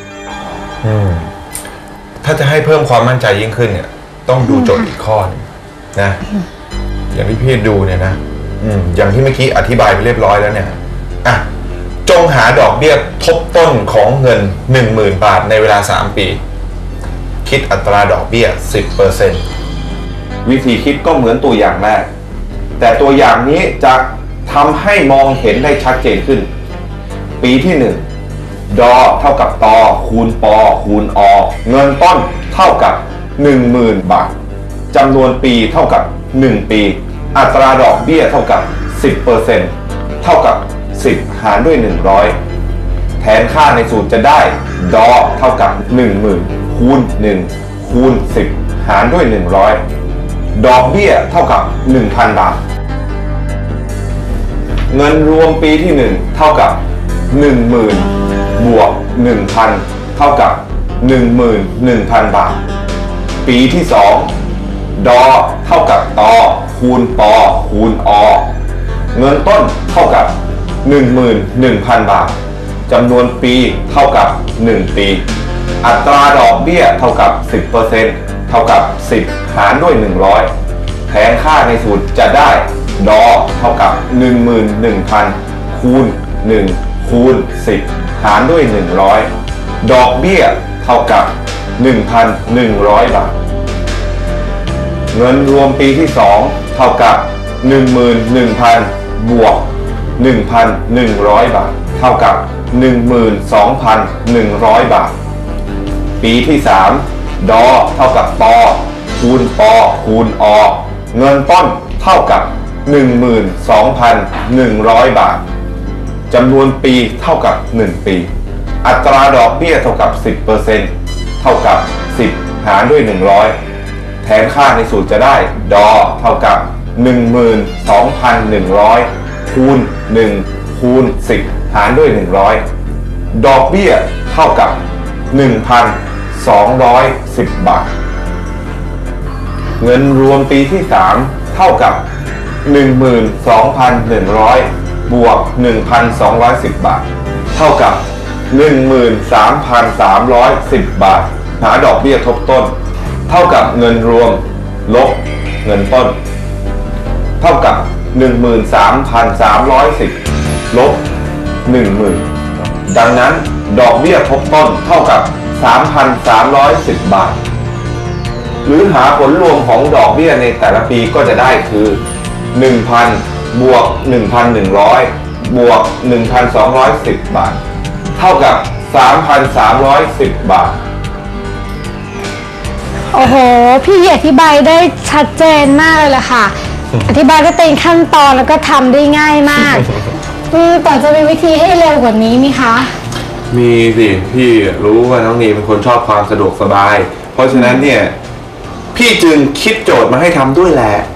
ถ้าจะให้เพิ่มความมั่นใจยิ่งขึ้นเนี่ยต้องดูโจทย์อีกข้อนึงนะอย่างที่พี่ดูเนี่ยนะอย่างที่เมื่อกี้อธิบายไปเรียบร้อยแล้วเนี่ยจงหาดอกเบี้ยทบต้นของเงิน 10,000 บาทในเวลา3 ปีคิดอัตราดอกเบี้ย 10% วิธีคิดก็เหมือนตัวอย่างแรกแต่ตัวอย่างนี้จะทำให้มองเห็นได้ชัดเจนขึ้นปีที่1ดอเท่ากับตอคูณปอคูณอเงินต้นเท่ากับ 10,000 บาทจำนวนปีเท่ากับ1 ปีอัตราดอกเบี้ยเท่ากับ 10% เท่ากับ10หารด้วย100แทนค่าในสูตรจะได้ดอเท่ากับ 10,000 คูณ1คูณ10หารด้วย100ดอกเบี้ยเท่ากับ 1,000 บาทเงินรวมปีที่1เท่ากับ 10,000 บวก 1,000 เท่ากับ 11,000 บาทปีที่2ดอเท่ากับตอคูณปอคูณอเงินต้นเท่ากับ 11,000 บาทจำนวนปีเท่ากับ1 ปีอัตราดอกเบี้ยเท่ากับ 10% เท่ากับ10หารด้วย100แทนค่าในสูตรจะได้ดอเท่ากับ 11,000 คูณ1คูณ10หารด้วย100ดอกเบี้ยเท่ากับ 1,100 บาทเงินรวมปีที่2เท่ากับ 11,000 บวก 1,100 บาทเท่ากับ 12,100 บาทปีที่3ดอเท่ากับปอคูณปอคูณอเงินต้นเท่ากับ 12,100 บาทจำนวนปีเท่ากับ1 ปีอัตราดอกเบี้ยเท่ากับ 10% เท่ากับ10หารด้วย100แทนค่าในสูตรจะได้ดอเท่ากับ 12,100 คูณ1คูณ10หารด้วย100ดอกเบี้ยเท่ากับ 1,210 บาทเงินรวมปีที่3เท่ากับ 12,100 บวก 1,210 บาทเท่ากับ 13,310 บาทหาดอกเบี้ยทบต้นเท่ากับเงินรวมลบเงินต้นเท่ากับ 13,310 ลบ 10,000 ดังนั้นดอกเบี้ยทบต้นเท่ากับ 3,310 บาทหรือหาผลรวมของดอกเบี้ยในแต่ละปีก็จะได้คือ 1,000 บวก 1,100 บวก 1,210 บาทเท่ากับ 3,310 บาทโอ้โหพี่อธิบายได้ชัดเจนมากเลยล่ะค่ะอธิบายได้เป็นขั้นตอนแล้วก็ทำได้ง่ายมากก่อนจะมีวิธีให้เร็วกว่านี้มีคะมีสิพี่รู้ว่าน้องนีเป็นคนชอบความสะดวกสบายเพราะฉะนั้นเนี่ยพี่จึงคิดโจทย์มาให้ทำด้วยแหละ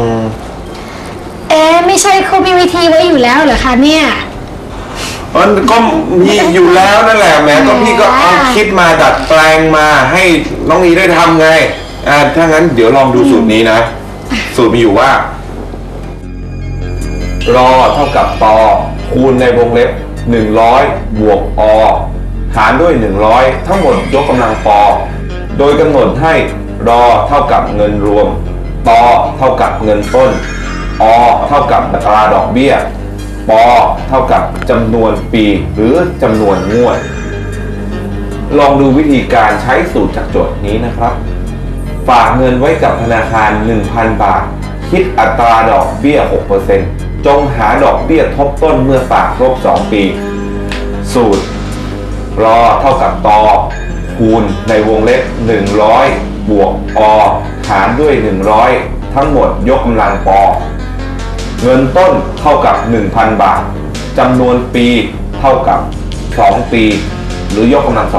ไม่ใช่เขามีวิธีไว้อยู่แล้วเหรอคะเนี่ยมันก็มีอยู่แล้วนั่นแหละแม่ก็พี่ก็เอาคิดมาดัดแปลงมาให้น้องนีได้ทำไงถ้างั้นเดี๋ยวลองดูสูตรนี้นะสูตรมีอยู่ว่ารอเท่ากับตอคูณในวงเล็บ100บวกอหารด้วย100ทั้งหมดยกกำลังปโดยกำหนดให้รอเท่ากับเงินรวมตอเท่ากับเงินต้นอเท่ากับอัตราดอกเบี้ยปเท่ากับจำนวนปีหรือจำนวนงวดลองดูวิธีการใช้สูตรจากโจทย์นี้นะครับฝากเงินไว้กับธนาคาร 1,000 บาทคิดอัตราดอกเบี้ย 6% จงหาดอกเบี้ยทบต้นเมื่อฝากครบ2 ปีสูตรรอเท่ากับตอคูณในวงเล็บ100บวกอหารด้วย100ทั้งหมดยกกำลังปเงินต้นเท่ากับ 1,000 บาทจำนวนปีเท่ากับ2 ปีหรือยกกำลัง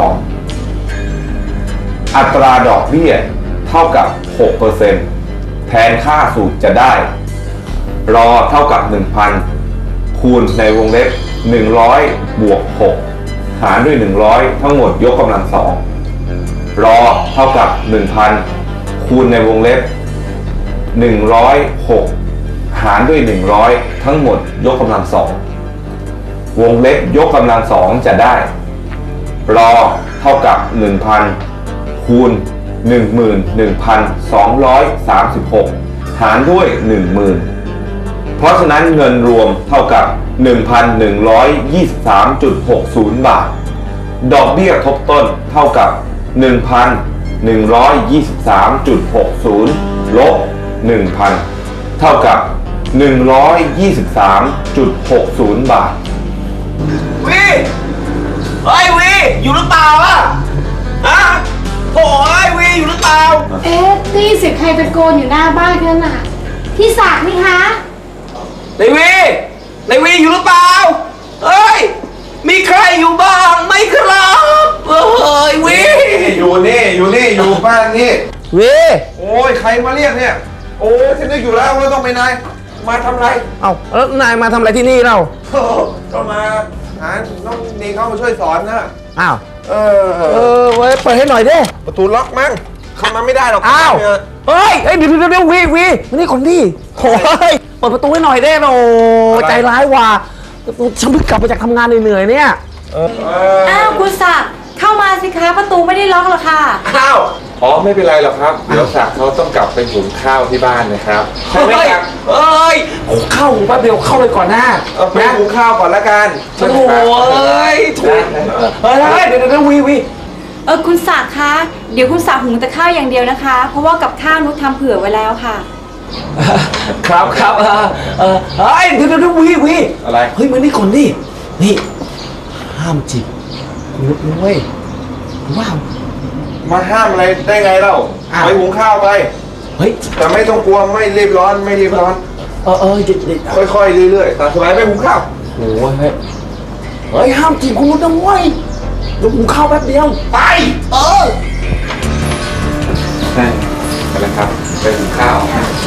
2อัตราดอกเบี้ยเท่ากับ 6% แทนค่าสูตรจะได้รอเท่ากับ 1,000 คูณในวงเล็บ100บวก6หหารด้วย100ทั้งหมดยกกำลัง2รอเท่ากับ 1,000 คูณในวงเล็บ106หารด้วย100ทั้งหมดยกกำลัง2วงเล็บยกกำลัง2จะได้รอเท่ากับ 1,000 คูณ 11,236 หารด้วย 10,000 เพราะฉะนั้นเงินรวมเท่ากับ 1,123.60 บาทดอกเบี้ยทบต้นเท่ากับ 1,123.60 ลบ 1,000 เท่ากับ 123.60 บาทวีเฮ้ยวีอยู่หรือเปล่าอะฮะโอ้ยวีอยู่หรือเปล่าเอ๊ะนี่เสียงใครตะโกนอยู่หน้าบ้านกันน่ะพี่ศักดิ์นี่คะในวีอยู่หรือเปล่าเฮ้ยมีใครอยู่บ้างไหมครับเฮ้ยวีอยู่บ้านนี่วีโอ้ยใครมาเรียกเนี่ยโอ้ยฉันนึกอยู่แล้วว่าต้องไปนายมาทำไรเอ้าแล้วนายมาทำอะไรที่นี่เล่าก็มาหาน้องนีเข้ามาช่วยสอนนะอ้าวเว้ยเปิดให้หน่อยดิประตูล็อกมั้งเข้ามาไม่ได้หรอกอ้าวเฮ้ยเดี๋ยววีมานี่ก่อนดิโถ่เปิดประตูให้หน่อยได้โอ้ใจร้ายว่ะฉันเพิ่งกลับมาจากทำงานเหนื่อยๆเนี่ยอ้าวคุณศักดิ์เข้ามาสิคะประตูไม่ได้ล็อกหรอกค่ะอ้าวอ๋อไม่เป็นไรหรอกครับเดี๋ยวศักดิ์เขาต้องกลับไปหุงข้าวที่บ้านนะครับใช่ไหมครับเอ้ยเข้าแป๊บเดียวเข้าเลยก่อนหน้าไปหุงข้าวก่อนละกันโอ้ยถูกเฮ้ยเดี๋ยววีคุณศักดิ์คะเดี๋ยวคุณศักดิ์หุงแต่ข้าวอย่างเดียวนะคะ เพราะว่ากับข้าวนุชทำเผื่อไว้แล้วค่ะครับเฮ้ยเดี๋ยววีอะไรเฮ้ยมานี่ก่อนดินี่ห้ามจิบคุณนุ๊กนะเว้ยว้าวมาห้ามอะไรได้ไงเล่าอ้าวไปหุงข้าวไปเฮ้ยแต่ไม่ต้องกลัวไม่รีบร้อนเด็ดค่อยๆเรื่อยๆตามสบายไปหุงข้าวโอ้ยเฮ้ยห้ามจีบคุณนุ๊กนะเว้ยเดี๋ยวหุงข้าวแป๊บเดียวไปใช่ไปแล้วครับไปหุงข้าว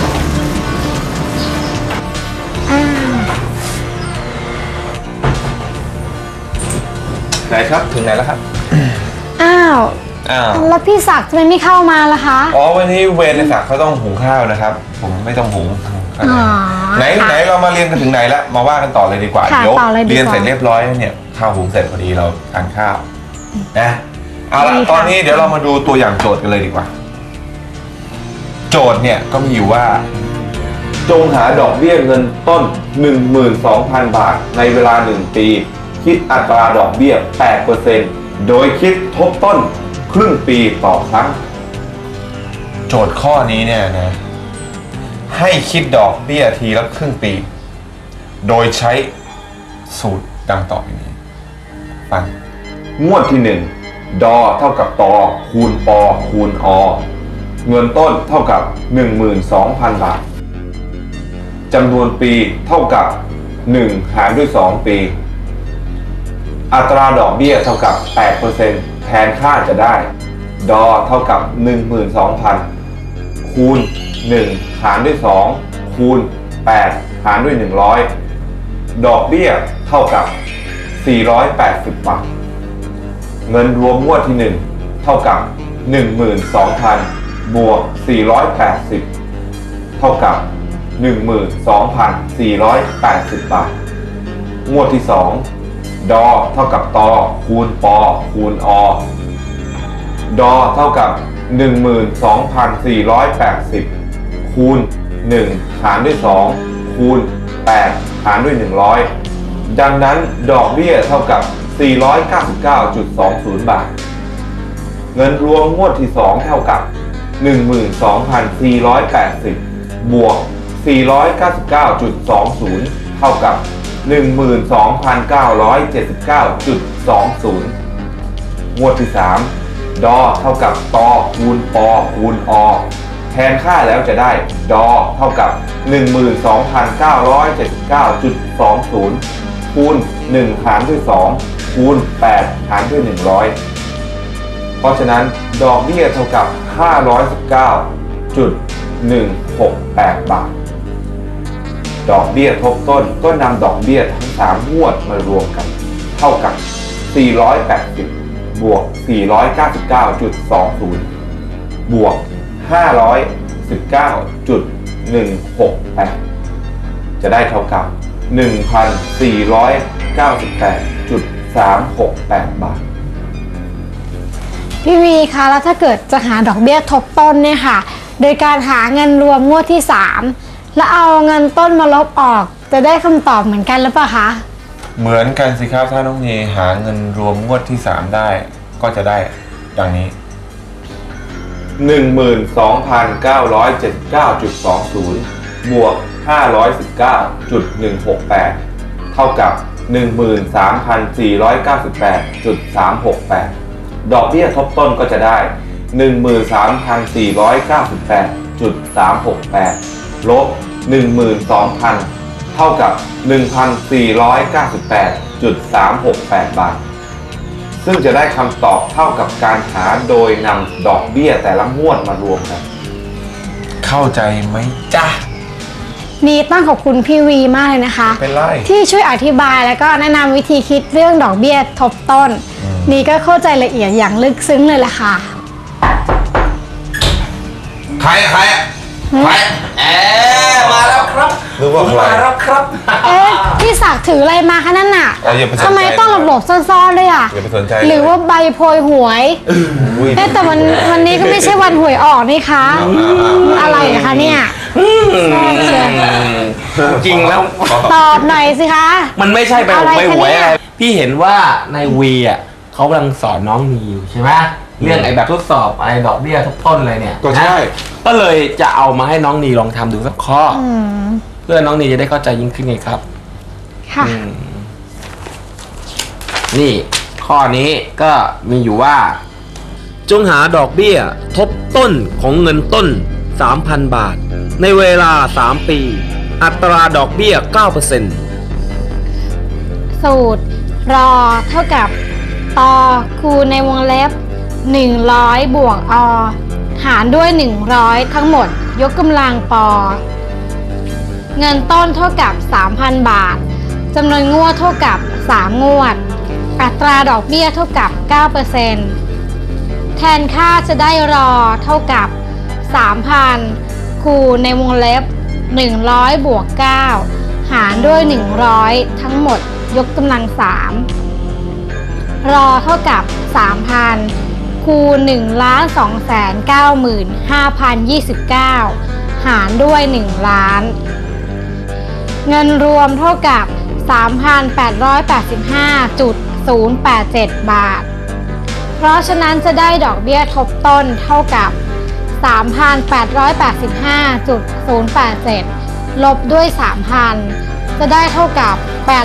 ไหนครับถึงไหนแล้วครับอ้าวอ้าวแล้วพี่ศักดิ์ทำไมไม่เข้ามาล่ะคะอ๋อวันนี้เวรในศักดิ์เขาต้องหุงข้าวนะครับ ผมไม่ต้องหุงอ๋อไหนเรามาเรียนกันถึงไหนแล้วมาว่ากันต่อเลยดีกว่าค่ะเดี๋ยวต่อเลยดีกว่าเรียนเสร็จเรียบร้อยแล้วเนี่ยข้าวหุงเสร็จพอดีเราทานข้าวนะเอาละดีค่ะตอนนี้เดี๋ยวเรามาดูตัวอย่างโจทย์กันเลยดีกว่า โจทย์เนี่ยก็มีอยู่ว่า จงหาดอกเบี้ยเงินต้น 12,000 บาทในเวลา 1 ปี คิดอัตราดอกเบี้ย 8% โดยคิดทบต้นครึ่งปีต่อครั้ง โจทย์ข้อนี้เนี่ยนะให้คิดดอกเบี้ยทีละครึ่งปี โดยใช้สูตรดังต่อไปนี้ฟังงวดที่ 1 ดอเท่ากับตอคูณปอคูณอเงินต้นเท่ากับ 12,000 บาทจำนวนปีเท่ากับ1หารด้วย2ปีอัตราดอกเบี้ยเท่ากับ 8% แทนค่าจะได้ดอเท่ากับ 12,000 คูณ1หารด้วย2คูณ8หารด้วย100ดอกเบี้ยเท่ากับ480 บาทเงินรวมงวดที่ 1 เท่ากับ 12,000 บวก 480 เท่ากับ 12,480 บาทงวดที่ 2 ดอเท่ากับตอคูณปอคูณอดอเท่ากับ 12,480 คูณ1หารด้วย2คูณ8หารด้วย100ดังนั้นดอกเบี้ยเท่ากับ 499.20 บาทเงินรวมงวดที่ 2 เท่ากับ 12,480 บวก 499.20 เท่ากับ 12,979.20 งวดที่ 3 ดอเท่ากับตอคูณปอคูณอแทนค่าแล้วจะได้ดอเท่ากับ 12,979.20 คูณ1หารด้วย2คูณ8หารด้วย100เพราะฉะนั้นดอกเบี้ยเท่ากับ 519.168 บาทดอกเบี้ยทบต้นก็นำดอกเบี้ยทั้ง3งวดมารวมกันเท่ากับ 480 บวก 499.20 บวก 519.168 จะได้เท่ากับ 1,498.368 บาทพี่วีคะแล้วถ้าเกิดจะหาดอกเบี้ยทบต้นเนี่ยค่ะ โดยการหาเงินรวมงวดที่ 3 แล้วเอาเงินต้นมาลบออกจะได้คำตอบเหมือนกันหรือเปล่าคะเหมือนกันสิครับถ้าน้องเนหาเงินรวมงวดที่ 3 ได้ ก็จะได้ดังนี้ 12,979.20 บวก 519.168 เท่ากับ 13,498.368 ดอกเบี้ยทบต้นก็จะได้ 13,498.368 ลบ 12,000 เท่ากับ 1,498.368 บาท ซึ่งจะได้คำตอบเท่ากับการหาโดยนำดอกเบี้ยแต่ละงวดมารวมกัน เข้าใจไหมจ๊ะนี่ต้องขอบคุณพี่วีมากเลยนะคะเป็นไรที่ช่วยอธิบายแล้วก็แนะนำวิธีคิดเรื่องดอกเบี้ยทบต้น นี่ก็เข้าใจละเอียดอย่างลึกซึ้งเลยล่ะค่ะใครใครมาแล้วครับนึกว่าใครมาแล้วครับเอ๊ะพี่ศักดิ์ถืออะไรมาคะนั่นน่ะอย่าไปสนใจทำไมต้องหลบๆซ่อนๆด้วยอ่ะอย่าไปสนใจหรือว่าใบโพยหวยเอ๊ะแต่วันนี้ก็ไม่ใช่วันหวยออกนี่คะอะไรอะคะเนี่ยจริงแล้วตอบหน่อยสิคะมันไม่ใช่ไปอะไรไปหวยคะเนี่ยอะไรพี่เห็นว่าในวีอ่ะเขากำลังสอนน้องนีอยู่ใช่ไหมเรื่องไอ้แบบทดสอบไอ้ดอกเบี้ยทบต้นอะไรเนี่ยก็ใช่นะก็เลยจะเอามาให้น้องนีลองทำดูสักข้ออเพื่อน้องนีจะได้เข้าใจยิ่งขึ้นไงครับค่ะนี่ข้อนี้ก็มีอยู่ว่า จงหาดอกเบี้ยทบต้นของเงินต้น 3,000 บาท ในเวลา 3 ปี อัตราดอกเบี้ย 9% สูตรรอเท่ากับตอคูณในวงเล็บ100บวกอหารด้วย100ทั้งหมดยกกำลังปเงินต้นเท่ากับ 3,000 บาทจำนวนงวดเท่ากับ3งวดอัตราดอกเบี้ยเท่ากับ 9% แทนค่าจะได้รอเท่ากับ 3,000 คูณในวงเล็บ100บวก9หารด้วย100ทั้งหมดยกกำลัง3รอเท่ากับ 3,000 คูณ1,295,029 หารด้วย1ล้านเงินรวมเท่ากับ 3,885.087 บาทเพราะฉะนั้นจะได้ดอกเบี้ยทบต้นเท่ากับ 3,885.087 ลบด้วย 3,000 จะได้เท่ากับ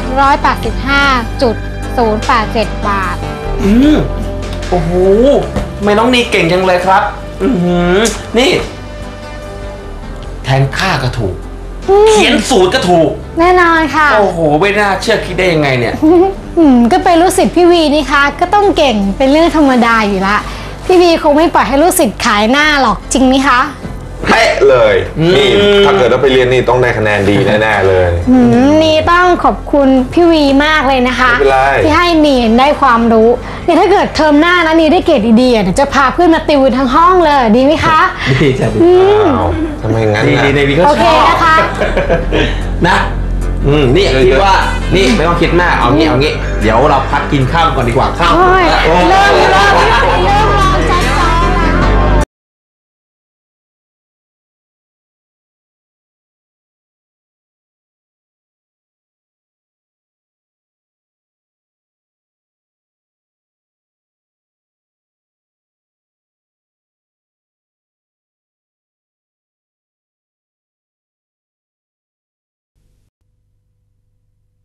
885.087 บาทโอ้โหทำไมน้องนีเก่งจังเลยครับ นี่ แทนค่าก็ถูก เขียนสูตรก็ถูกแน่นอนค่ะโอ้โห ไม่น่าเชื่อคิดได้ยังไงเนี่ยก็เป็นลูกศิษย์พี่วีนี่คะก็ต้องเก่งเป็นเรื่องธรรมดาอยู่ละพี่วีคงไม่ปล่อยให้ลูกศิษย์ขายหน้าหรอกจริงไหมคะเป๊ะเลยนี่ถ้าเกิดเราไปเรียนนี่ต้องได้คะแนนดีแน่ๆเลยนี่ต้องขอบคุณพี่วีมากเลยนะคะไม่เป็นไรที่ให้นีได้ความรู้นี่ถ้าเกิดเทอมหน้านะนีได้เกรดดีๆเดี๋ยวจะพาเพื่อนมาติวทั้งห้องเลยดีไหมคะดีจ้ะดีอ้าวทำไมงั้นดีน่ะดีในวีเขาโอชเคอบนะคะนะนี่คิดว่า นี่ไม่ต้องคิดมาก เอางี้ เดี๋ยวเราพักกินข้าวก่อนดีกว่าข้าวโอ้ยเริ่มร้อนใจซ้อแล้ว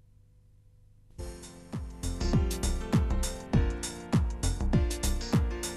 อ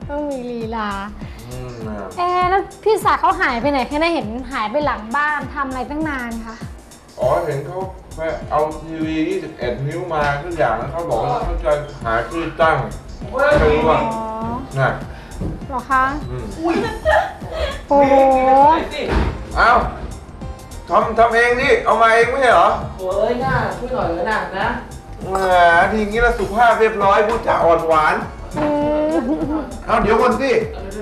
ต้องมีลีลาแล้วพี่สาวเขาหายไปไหนแค่ได้เห็นหายไปหลังบ้านทำอะไรตั้งนานคะอ๋อเห็นเขาไปเอาทีวี21 นิ้วมาทุกอย่างแล้วเขาบอกว่าเขาจะหาที่ตั้งไม่รู้ว่าน่ะหรอคะโอ้โหเอาทำเองดิเอามาเองไม่ใช่เหรอโอ้ยน่าช่วยหน่อยนะนะแหมทีนี้เราสุภาพเรียบร้อยพูดจาอ่อนหวานเอาเดี๋ยวก่อนสิ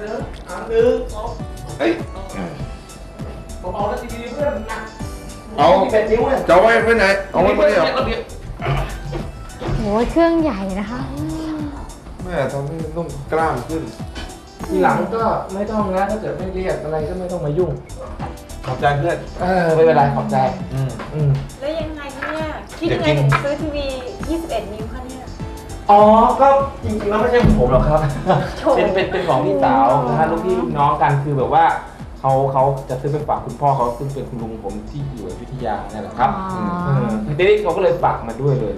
เฮ้ยผมเอาแล้วทีวีเพื่อนนะเอา 8 นิ้วเนี่ยจะเอาไว้ไหนเอาไว้ไม่ได้เหรอโหเครื่องใหญ่นะคะแม่ทำให้นุ่มกล้ามขึ้นทีหลังก็ไม่ต้องนะถ้าเกิดไม่เรียกอะไรก็ไม่ต้องมายุ่งขอบใจเพื่อนไม่เป็นไรขอบใจแล้วยังไงคะเนี่ยคิดเดี๋ยัยวงไงกินถึงซื้อทีวี 21 นิ้วคะเนี่ยอ๋อก็จริงๆแล้วไม่ใช่ของผมหรอกครับโถเป็นของพี่สาวนะฮะลูกพี่ลูกน้องกันคือแบบว่าเขาจะซื้อไปฝากคุณพ่อเขาซึ่งเป็นคุณลุงผมที่อยู่อยุธยานั่นแหละครับทีนี้เขาก็เลยฝากมาด้วยเลย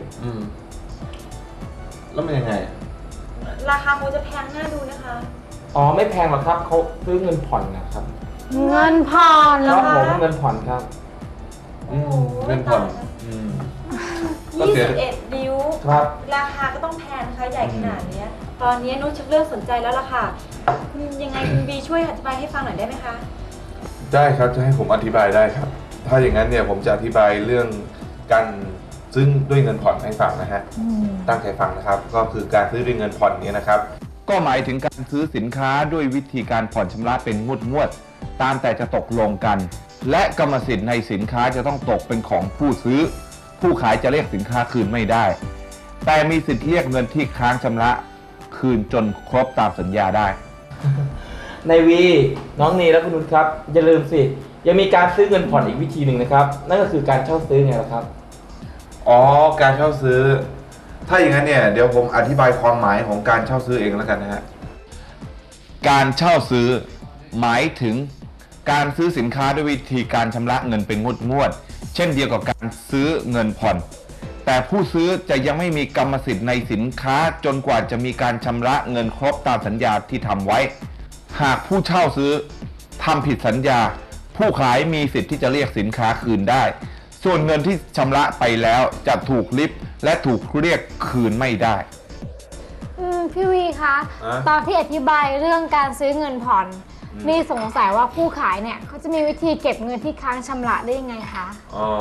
แล้วมันยังไงราคาคงจะแพงน่าดูนะคะอ๋อไม่แพงหรอกครับเขาซื้อเงินผ่อนนะครับเงินผ่อนคแล้รัวบผมเงินผ่อนครับเงินผ่อนก็เสีย 21 นิ้วครับราคาก็ต้องแพงนะคะใหญ่ขนาดเนี้ยตอนนี้นุชชักเริ่มสนใจแล้วล่ะค่ะคุณยังไงคุณบีช่วยอธิบายให้ฟังหน่อยได้ไหมคะได้ครับจะให้ผมอธิบายได้ครับ ถ้าอย่างนั้นเนี่ยผมจะอธิบายเรื่องการซื้อด้วยเงินผ่อนให้ฟังนะฮะตั้งใจฟังนะครับก็คือการซื้อด้วยเงินผ่อนนี้นะครับก็หมายถึงการซื้อสินค้าด้วยวิธีการผ่อนชำระเป็นงวดๆตามแต่จะตกลงกัน และกรรมสิทธิ์ในสินค้าจะต้องตกเป็นของผู้ซื้อผู้ขายจะเรียกสินค้าคืนไม่ได้แต่มีสิทธิ์เรียกเงินที่ค้างชำระคืนจนครบตามสัญญาได้ในวีน้องนีและคุณนุชครับอย่าลืมสิยังมีการซื้อเงินผ่อนอีกวิธีหนึ่งนะครับนั่นก็คือการเช่าซื้อไงล่ะครับอ๋อการเช่าซื้อถ้าอย่างนั้นเนี่ยเดี๋ยวผมอธิบายความหมายของการเช่าซื้อเองแล้วกันนะฮะการเช่าซื้อหมายถึงการซื้อสินค้าด้วยวิธีการชำระเงินเป็นงวดๆเช่นเดียวกับการซื้อเงินผ่อนแต่ผู้ซื้อจะยังไม่มีกรรมสิทธิ์ในสินค้าจนกว่าจะมีการชำระเงินครบตามสัญญาที่ทำไว้หากผู้เช่าซื้อทำผิดสัญญาผู้ขายมีสิทธิ์ที่จะเรียกสินค้าคืนได้ส่วนเงินที่ชำระไปแล้วจะถูกลิฟต์และถูกเรียกคืนไม่ได้พี่วีคะตอนที่อธิบายเรื่องการซื้อเงินผ่อนนี่สงสัยว่าผู้ขายเนี่ยเขาจะมีวิธีเก็บเงินที่ค้างชำระได้ยังไงคะอ๋อ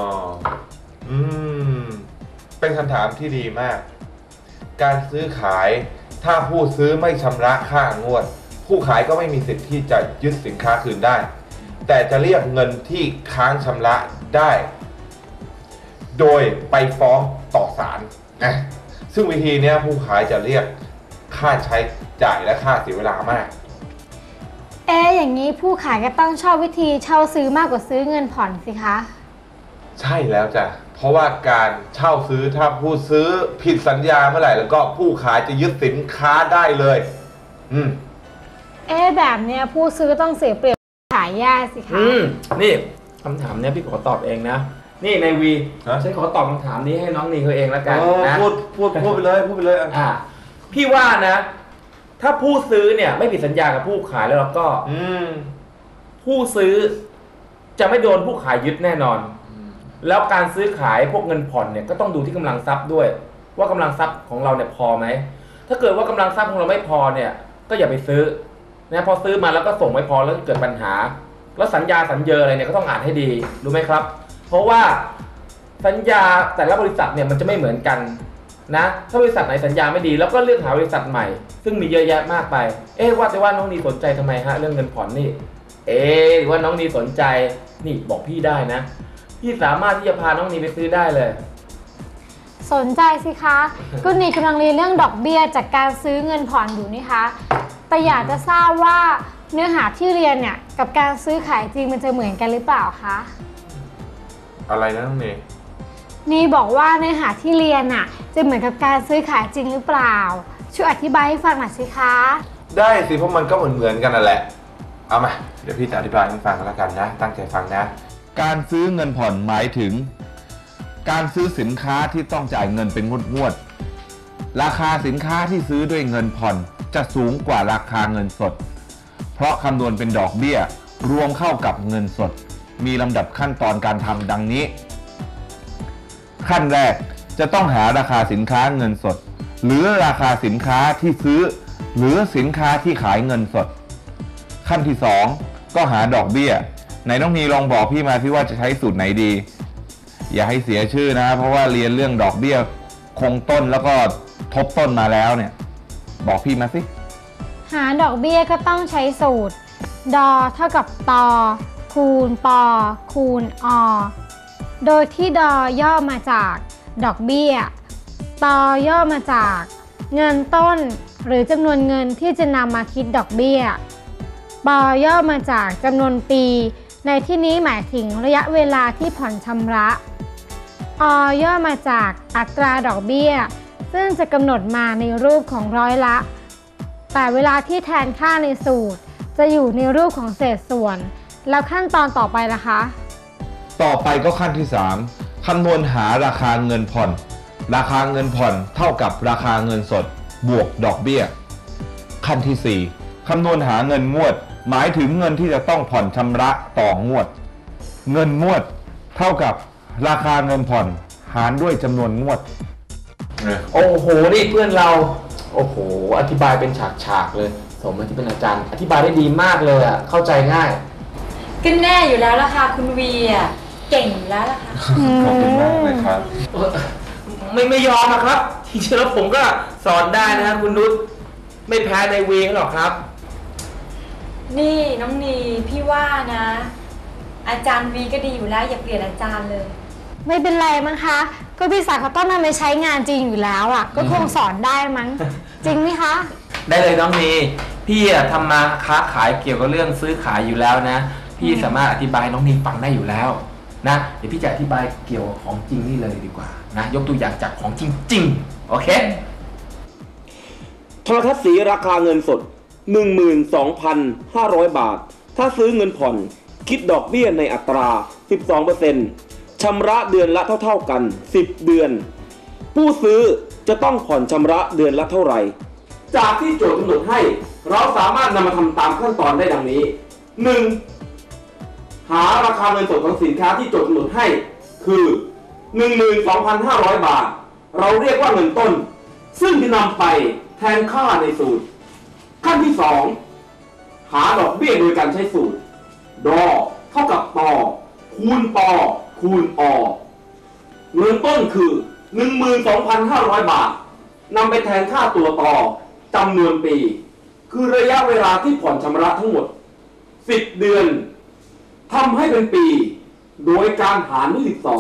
เป็นคำถามที่ดีมาก การซื้อขายถ้าผู้ซื้อไม่ชำระค่างวดผู้ขายก็ไม่มีสิทธิ์ที่จะยึดสินค้าคืนได้แต่จะเรียกเงินที่ค้างชำระได้โดยไปฟ้องต่อศาลซึ่งวิธีนี้ผู้ขายจะเรียกค่าใช้จ่ายและค่าเสียเวลามากอย่างนี้ผู้ขายก็ต้องชอบวิธีเช่าซื้อมากกว่าซื้อเงินผ่อนสิคะใช่แล้วจ้ะเพราะว่าการเช่าซื้อถ้าผู้ซื้อผิดสัญญาเมื่อไหร่แล้วก็ผู้ขายจะยึดสินค้าได้เลยแบบเนี้ยผู้ซื้อต้องเสียเปรียบขายยากสิคะนี่คำถามเนี้ยพี่ขอตอบเองนะนี่ในวีฉันขอตอบคำถามนี้ให้น้องนีเขาเองแล้วกันนะพูดไปเลยพี่ว่านะถ้าผู้ซื้อเนี่ยไม่ผิดสัญญากับผู้ขายแล้วก็ผู้ซื้อจะไม่โดนผู้ขายยึดแน่นอนแล้วการซื้อขายพวกเงินผ่อนเนี่ยก็ต้องดูที่กำลังทรัพย์ด้วยว่ากำลังทรัพย์ของเราเนี่ยพอไหมถ้าเกิดว่ากำลังทรัพย์ของเราไม่พอเนี่ยก็อย่าไปซื้อนะพอซื้อมาแล้วก็ส่งไม่พอแล้วเกิดปัญหาแล้วสัญญาอะไรเนี่ยก็ต้องอ่านให้ดีรู้ไหมครับเพราะว่าสัญญาแต่ละบริษัทเนี่ยมันจะไม่เหมือนกันนะถ้าบริษัทไหนสัญญาไม่ดีแล้วก็เลือกหาบริษัทใหม่ซึ่งมีเยอะแยะมากไปว่าแต่ว่าน้องนีสนใจทำไมฮะเรื่องเงินผ่อนนี่หรือว่าน้องนีสนใจนี่บอกพี่ได้นะพี่สามารถที่จะพาน้องนีไปซื้อได้เลยสนใจสิคะก็นีกำลังเรียนเรื่องดอกเบี้ยจากการซื้อเงินผ่อนอยู่นี่คะแต่อยากจะทราบว่าเนื้อหาที่เรียนเนี่ยกับการซื้อขายจริงมันจะเหมือนกันหรือเปล่าคะอะไรนะน้องเนยนี่บอกว่าเนื้อหาที่เรียนน่ะจะเหมือนกับการซื้อขายจริงหรือเปล่าช่วยอธิบายให้ฟังหน่อยสิคะได้สิเพราะมันก็เหมือนกันนั่นแหละเอามาเดี๋ยวพี่จะอธิบายให้ฟังแล้วกันนะตั้งใจฟังนะการซื้อเงินผ่อนหมายถึงการซื้อสินค้าที่ต้องจ่ายเงินเป็นงวดราคาสินค้าที่ซื้อด้วยเงินผ่อนจะสูงกว่าราคาเงินสดเพราะคำนวณเป็นดอกเบี้ยรวมเข้ากับเงินสดมีลำดับขั้นตอนการทำดังนี้ขั้นแรกจะต้องหาราคาสินค้าเงินสดหรือราคาสินค้าที่ซื้อหรือสินค้าที่ขายเงินสดขั้นที่2ก็หาดอกเบี้ยไหนน้องนีลองบอกพี่มาที่ว่าจะใช้สูตรไหนดีอย่าให้เสียชื่อนะเพราะว่าเรียนเรื่องดอกเบี้ยคงต้นแล้วก็ทบต้นมาแล้วเนี่ยบอกพี่มาสิหาดอกเบี้ยก็ต้องใช้สูตรดอเท่ากับตอคูณปอคูณอโดยที่ดอย่อมาจากดอกเบี้ยตอย่อมาจากเงินต้นหรือจำนวนเงินที่จะนำมาคิดดอกเบี้ยปอย่อมาจากจำนวนปีในที่นี้หมายถึงระยะเวลาที่ผ่อนชำระอย่อมาจากอัตราดอกเบี้ยซึ่งจะกำหนดมาในรูปของร้อยละแต่เวลาที่แทนค่าในสูตรจะอยู่ในรูปของเศษส่วนแล้วขั้นตอนต่อไปล่ะคะต่อไปก็ขั้นที่3คำนวณหาราคาเงินผ่อนราคาเงินผ่อนเท่ากับราคาเงินสดบวกดอกเบี้ยขั้นที่4คำนวณหาเงินงวดหมายถึงเงินที่จะต้องผ่อนชำระต่องวดเงินงวดเท่ากับราคาเงินผ่อนหารด้วยจำนวนงวดโอ้โหนี่เพื่อนเราโอ้โหอธิบายเป็นฉากๆเลยสมกับที่เป็นอาจารย์อธิบายได้ดีมากเลยอ่ะเข้าใจง่ายก็แน่อยู่แล้วล่ะค่ะคุณวีอ่ะเก่งอยู่แล้วล่ะค่ะขอบคุณมากเลยครับไม่ยอมนะครับจริงๆแล้วผมก็สอนได้นะครับคุณนุชไม่แพ้ในเวหรอกครับนี่น้องนีพี่ว่านะอาจารย์วีก็ดีอยู่แล้วอย่าเปลี่ยนอาจารย์เลยไม่เป็นไรมั้งคะก็พี่ศักดิ์เขาต้องนำไปใช้งานจริงอยู่แล้วอ่ะก็คงสอนได้มั้งจริงไหมคะได้เลยน้องนีพี่ทำมาค้าขายเกี่ยวกับเรื่องซื้อขายอยู่แล้วนะพี่สามารถอธิบายน้องนีฟังได้อยู่แล้วนะเดี๋ยวพี่จะอธิบายเกี่ยวกับของจริงนี่เลยดีกว่านะยกตัวอย่างจากของจริงๆโอเคโทรทัศน์สีราคาเงินสด 12,500 บาทถ้าซื้อเงินผ่อนคิดดอกเบี้ยในอัตรา 12% ชำระเดือนละเท่าๆกัน10 เดือนผู้ซื้อจะต้องผ่อนชำระเดือนละเท่าไหร่จากที่โจทย์กำหนดให้เราสามารถนำมาทำตามขั้นตอนได้ดังนี้ 1. หาราคาเงินสดของสินค้าที่โจทย์กำหนดให้คือ 12,500 บาทเราเรียกว่าเงินต้นซึ่งจะนำไปแทนค่าในสูตรขั้นที่ 2. หาดอกเบี้ยโดยการใช้สูตรดอเท่ากับตอคูณปอคูณอเงินต้นคือ 12,500 บาทนำไปแทนค่าตัวตอจำนวนปีคือระยะเวลาที่ผ่อนชำระทั้งหมด10 เดือนทำให้เป็นปีโดยการหารด้วย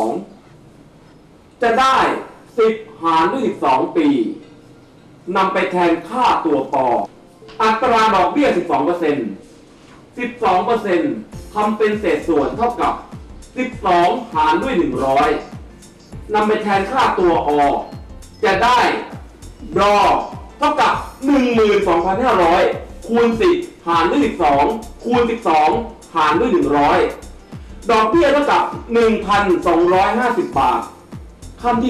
12จะได้10หารด้วย12ปีนำไปแทนค่าตัวตออัตราดอกเบี้ย 12% 12% ทำเป็นเศษส่วนเท่ากับ12หารด้วย100นำไปแทนค่าตัวอจะได้ดอเท่ากับ 12,500 คูณ10หารด้วย12คูณ12หารด้วย100ดอกเบี้ยเท่ากับ 1,250 บาทขั้นที่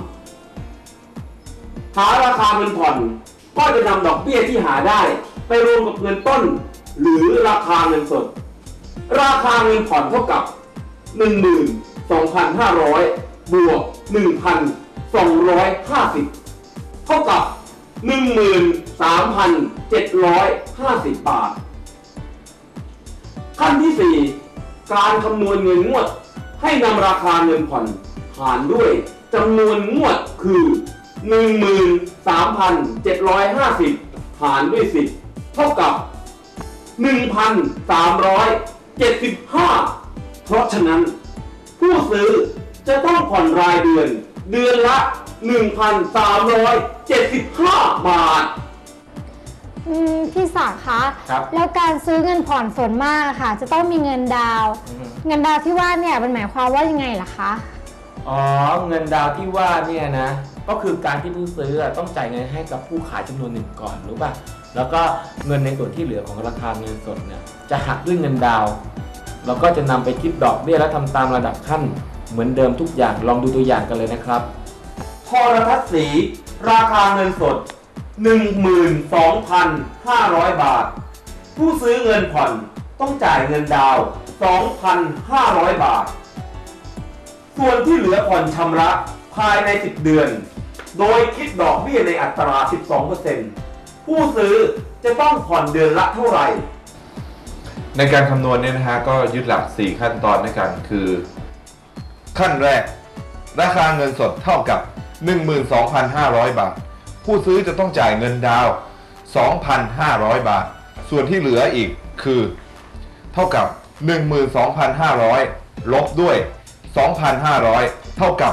3หาราคาเงินผ่อนก็จะนำดอกเบี้ยที่หาได้ไปรวมกับเงินต้นหรือราคาเงินสดราคาเงินผ่อนเท่ากับ 12,500 บวก 1,250 เท่ากับ 13,750 บาทขั้นที่ 4 การคำนวณเงินงวดให้นำราคาเงินผ่อนหารด้วยจำนวนงวดคือ 13,750 หารด้วย10เท่ากับ 1,375 เพราะฉะนั้นผู้ซื้อจะต้องผ่อนรายเดือนละ 1,375 บาทพี่ศักดิ์คะแล้วการซื้อเงินผ่อนส่วนมากค่ะจะต้องมีเงินดาวเงินดาวที่ว่าเนี่ยมันหมายความว่ายังไงล่ะคะเงินดาวที่ว่าเนี่ยนะก็คือการที่ผู้ซื้อต้องจ่ายเงินให้กับผู้ขายจำนวนหนึ่งก่อนรู้ป่ะแล้วก็เงินในส่วนที่เหลือของราคาเงินสดเนี่ยจะหักด้วยเงินดาวแล้วก็จะนำไปคิดดอกเบี้ยและทำตามระดับขั้นเหมือนเดิมทุกอย่างลองดูตัวอย่างกันเลยนะครับโทรทัศน์สีราคาเงินสด 12,500 บาท ผู้ซื้อเงินผ่อนต้องจ่ายเงินดาวน์ 2,500 บาท ส่วนที่เหลือผ่อนชำระภายใน 10 เดือน โดยคิดดอกเบี้ยในอัตรา 12% ผู้ซื้อจะต้องผ่อนเดือนละเท่าไหร่ในการคำนวณเนี่ยนะฮะก็ยึดหลัก 4 ขั้นตอนด้วยกันคือ ขั้นแรก ราคาเงินสดเท่ากับ 12,500 บาท ผู้ซื้อจะต้องจ่ายเงินดาวน์ 2,500 บาท ส่วนที่เหลืออีกคือเท่ากับ 12,500 ลบด้วย 2,500 เท่ากับ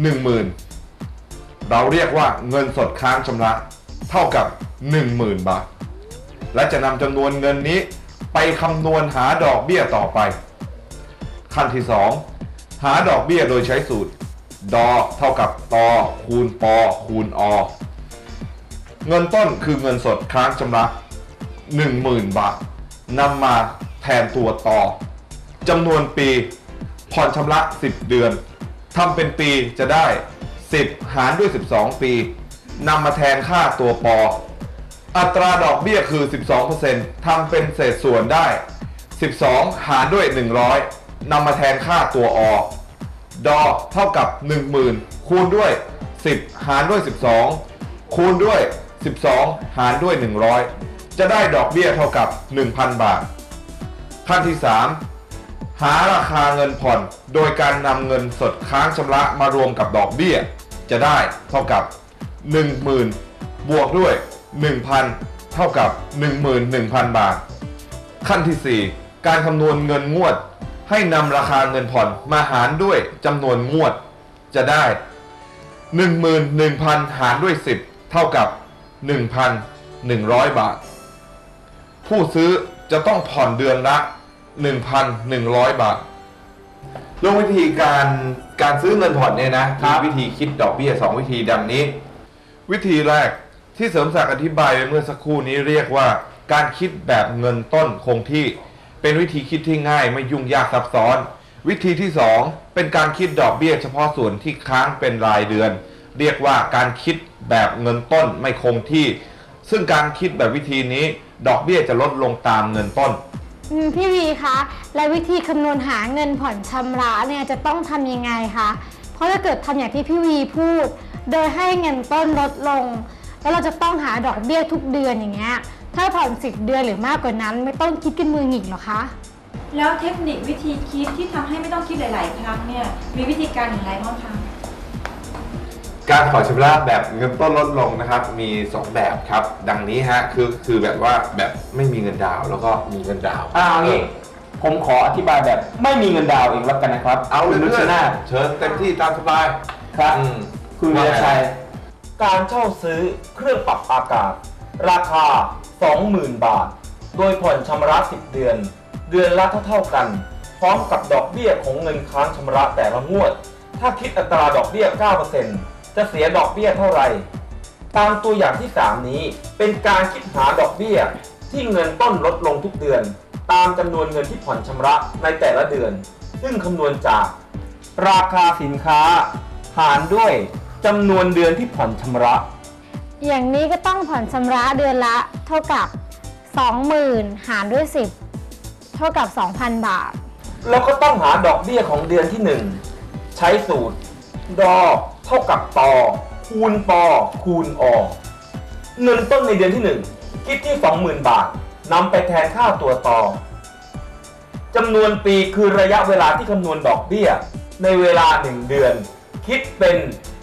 10,000 เราเรียกว่าเงินสดค้างชำระเท่ากับ 10,000 บาท และจะนำจำนวนเงินนี้ไปคำนวณหาดอกเบี้ยต่อไปขั้นที่ 2 หาดอกเบี้ยโดยใช้สูตรดอเท่ากับตอคูณปอคูณอเงินต้นคือเงินสดค้างชำระ 10,000 บาทนำมาแทนตัวตอจำนวนปีผ่อนชำระ10 เดือนทำเป็นปีจะได้10หารด้วย12 ปีนำมาแทนค่าตัวปออัตราดอกเบี้ยคือ 12% ทำเป็นเศษส่วนได้12หารด้วย100นำมาแทนค่าตัวอดอเท่ากับ 10,000 คูณด้วย10หารด้วย12คูณด้วย12หารด้วย100จะได้ดอกเบี้ยเท่ากับ 1,000 บาทขั้นที่ 3 หาราคาเงินผ่อนโดยการนำเงินสดค้างชำระมารวมกับดอกเบี้ยจะได้เท่ากับ 10,000 บวกด้วย 1,000 เท่ากับ 11,000 บาทขั้นที่ 4 การคำนวณเงินงวดให้นำราคาเงินผ่อนมาหารด้วยจำนวนงวดจะได้ 11,000 หารด้วย10เท่ากับ 1,100 บาทผู้ซื้อจะต้องผ่อนเดือนละ 1,100 บาทลงวิธีการซื้อเงินผ่อนเนี่ยนะมีวิธีคิดดอกเบี้ย2วิธีดังนี้วิธีแรกที่เสริมศักดิ์อธิบายไปเมื่อสักครู่นี้เรียกว่าการคิดแบบเงินต้นคงที่เป็นวิธีคิดที่ง่ายไม่ยุ่งยากซับซ้อนวิธีที่2เป็นการคิดดอกเบี้ยเฉพาะส่วนที่ค้างเป็นรายเดือนเรียกว่าการคิดแบบเงินต้นไม่คงที่ซึ่งการคิดแบบวิธีนี้ดอกเบี้ยจะลดลงตามเงินต้นพี่วีคะและวิธีคำนวณหาเงินผ่อนชำระเนี่ยจะต้องทำยังไงคะเพราะถ้าเกิดทำอย่างที่พี่วีพูดโดยให้เงินต้นลดลงแล้วเราจะต้องหาดอกเบี้ยทุกเดือนอย่างเงี้ยถ้าผ่อน10 เดือนหรือมากกว่านั้นไม่ต้องคิดกันมือหงิกหรอคะแล้วเทคนิควิธีคิดที่ทำให้ไม่ต้องคิดหลายๆครั้งเนี่ยมีวิธีการอย่างไรบ้างคะการผ่อนชำระแบบเงินต้นลดลงนะครับมี2แบบครับดังนี้ฮะคือแบบว่าแบบไม่มีเงินดาวแล้วก็มีเงินดาวงี้ผมขออธิบายแบบไม่มีเงินดาวเองแล้วกันนะครับเอาเลยเพื่อนเชิญเต็มที่ตามสบายครับคุณวีรชัยการเช่าซื้อเครื่องปรับอากาศราคา 20,000 บาทโดยผ่อนชำระ10 เดือนเดือนละเท่ากันพร้อมกับดอกเบี้ยของเงินค้างชำระแต่ละงวดถ้าคิดอัตราดอกเบี้ย 9% จะเสียดอกเบี้ยเท่าไหร่ตามตัวอย่างที่ 3 นี้เป็นการคิดหาดอกเบี้ยที่เงินต้นลดลงทุกเดือนตามจำนวนเงินที่ผ่อนชำระในแต่ละเดือนซึ่งคำนวณจากราคาสินค้าหารด้วยจำนวนเดือนที่ผ่อนชำระอย่างนี้ก็ต้องผ่อนชำระเดือนละเท่ากับ 20,000 หารด้วย10เท่ากับ 2,000 บาทแล้วก็ต้องหาดอกเบี้ยของเดือนที่1ใช้สูตรดอเท่ากับตอคูณปอคูณอเงินต้นในเดือนที่1คิดที่ 20,000 บาทนำไปแทนค่าตัวตอจำนวนปีคือระยะเวลาที่คำนวณดอกเบี้ยในเวลา1เดือนคิดเป็น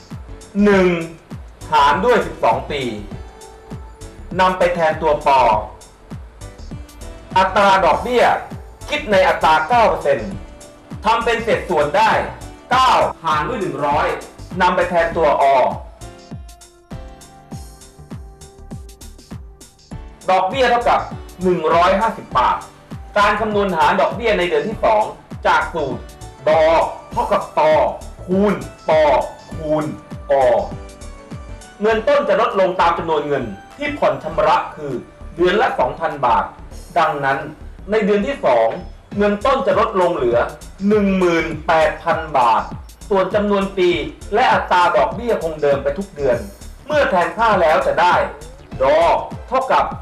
1หารด้วย12 ปีนำไปแทนตัวปออัตราดอกเบี้ยคิดในอัตรา 9% ทำเป็นเศษส่วนได้9หารด้วย100นำไปแทนตัวอดอกเบี้ยเท่ากับ150 บาทการคำนวณหาดอกเบี้ยในเดือนที่2จากสูตรดอเท่ากับตอคูณปอคูณอเงินต้นจะลดลงตามจำนวนเงินที่ผ่อนชำระคือเดือนละ 2,000 บาทดังนั้นในเดือนที่2เงินต้นจะลดลงเหลือ 18,000 บาทส่วนจำนวนปีและอัตราดอกเบี้ยคงเดิมไปทุกเดือนเมื่อแทนค่าแล้วจะได้ดอเท่ากับ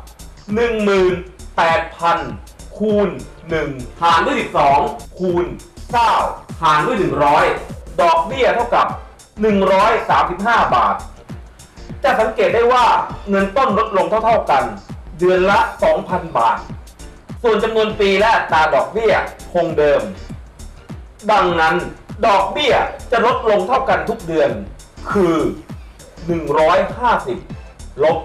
18,000 คูณ 1 หารด้วย 12 คูณ 9 หารด้วย 100 ดอกเบี้ยเท่ากับ 135 บาท จะสังเกตได้ว่าเงินต้นลดลงเท่าๆกัน เดือนละ 2,000 บาท ส่วนจำนวนปีและอัตราดอกเบี้ยคงเดิม ดังนั้นดอกเบี้ยจะลดลงเท่ากันทุกเดือน คือ 150 ลบ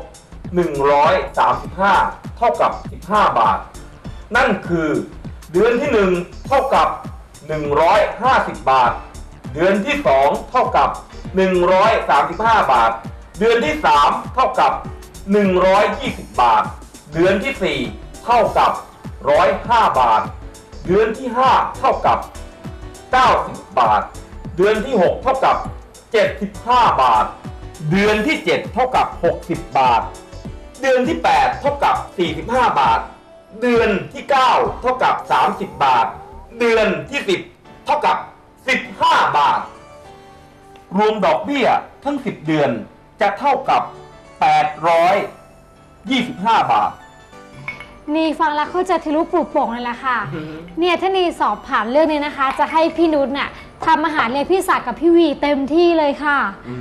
135 เท่ากับ 15 บาท นั่นคือเดือนที่ 1 เท่ากับ 150 บาท เดือนที่ 2 เท่ากับ 135 บาท เดือนที่ 3 เท่ากับ 120 บาท เดือนที่ 4 เท่ากับ 105 บาท เดือนที่ 5 เท่ากับ 90 บาท เดือนที่ 6 เท่ากับ 75 บาท เดือนที่ 7 เท่ากับ 60 บาท เดือนที่ 8 เท่ากับ 45 บาท เดือนที่ 9 เท่ากับ 30 บาท เดือนที่ 10 เท่ากับ 15 บาท รวมดอกเบี้ยทั้ง 10 เดือนจะเท่ากับ 825 บาทนี่ฟังแล้วเขาจะทะลุปลุกโป่งเลยล่ะค่ะ เนี่ยถ้านี่สอบผ่านเรื่องนี้นะคะ จะให้พี่นุชน่ะทำอาหารเลี้ยงพี่ศักดิ์กับพี่วีเต็มที่เลยค่ะ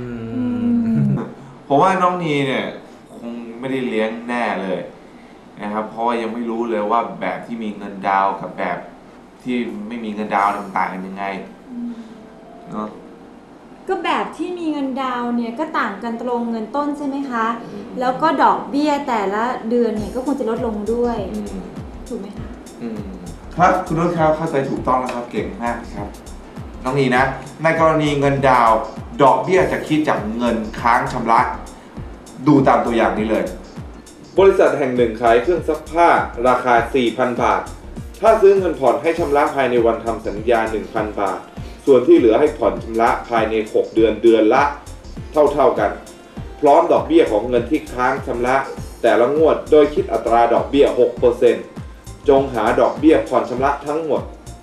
ผมว่าน้องนีเนี่ยคงไม่ได้เลี้ยงแน่เลยนะครับเพราะว่ายังไม่รู้เลยว่าแบบที่มีเงินดาวกับแบบที่ไม่มีเงินดาวมันต่างกันยังไงเนาะก็แบบที่มีเงินดาวน์เนี่ยก็ต่างกันตรงเงินต้นใช่ไหมคะ แล้วก็ดอกเบี้ยแต่ละเดือนเนี่ยก็ควรจะลดลงด้วยถูกไหมคะครับคุณนุชครับเข้าใจถูกต้องแล้วครับเก่งมากครับน้องนีนะในกรณีเงินดาวน์ดอกเบี้ยจะคิดจากเงินค้างชำระดูตามตัวอย่างนี้เลยบริษัทแห่งหนึ่งขายเครื่องซักผ้าราคา 4,000 บาทถ้าซื้อเงินผ่อนให้ชำระภายในวันทำสัญญา 1,000 บาทส่วนที่เหลือให้ผ่อนชำระภายใน6 เดือนเดือนละเท่ากันพร้อมดอกเบี้ยของเงินที่ค้างชำระแต่ละงวดโดยคิดอัตราดอกเบี้ย 6% จงหาดอกเบี้ยผ่อนชำระทั้งหมด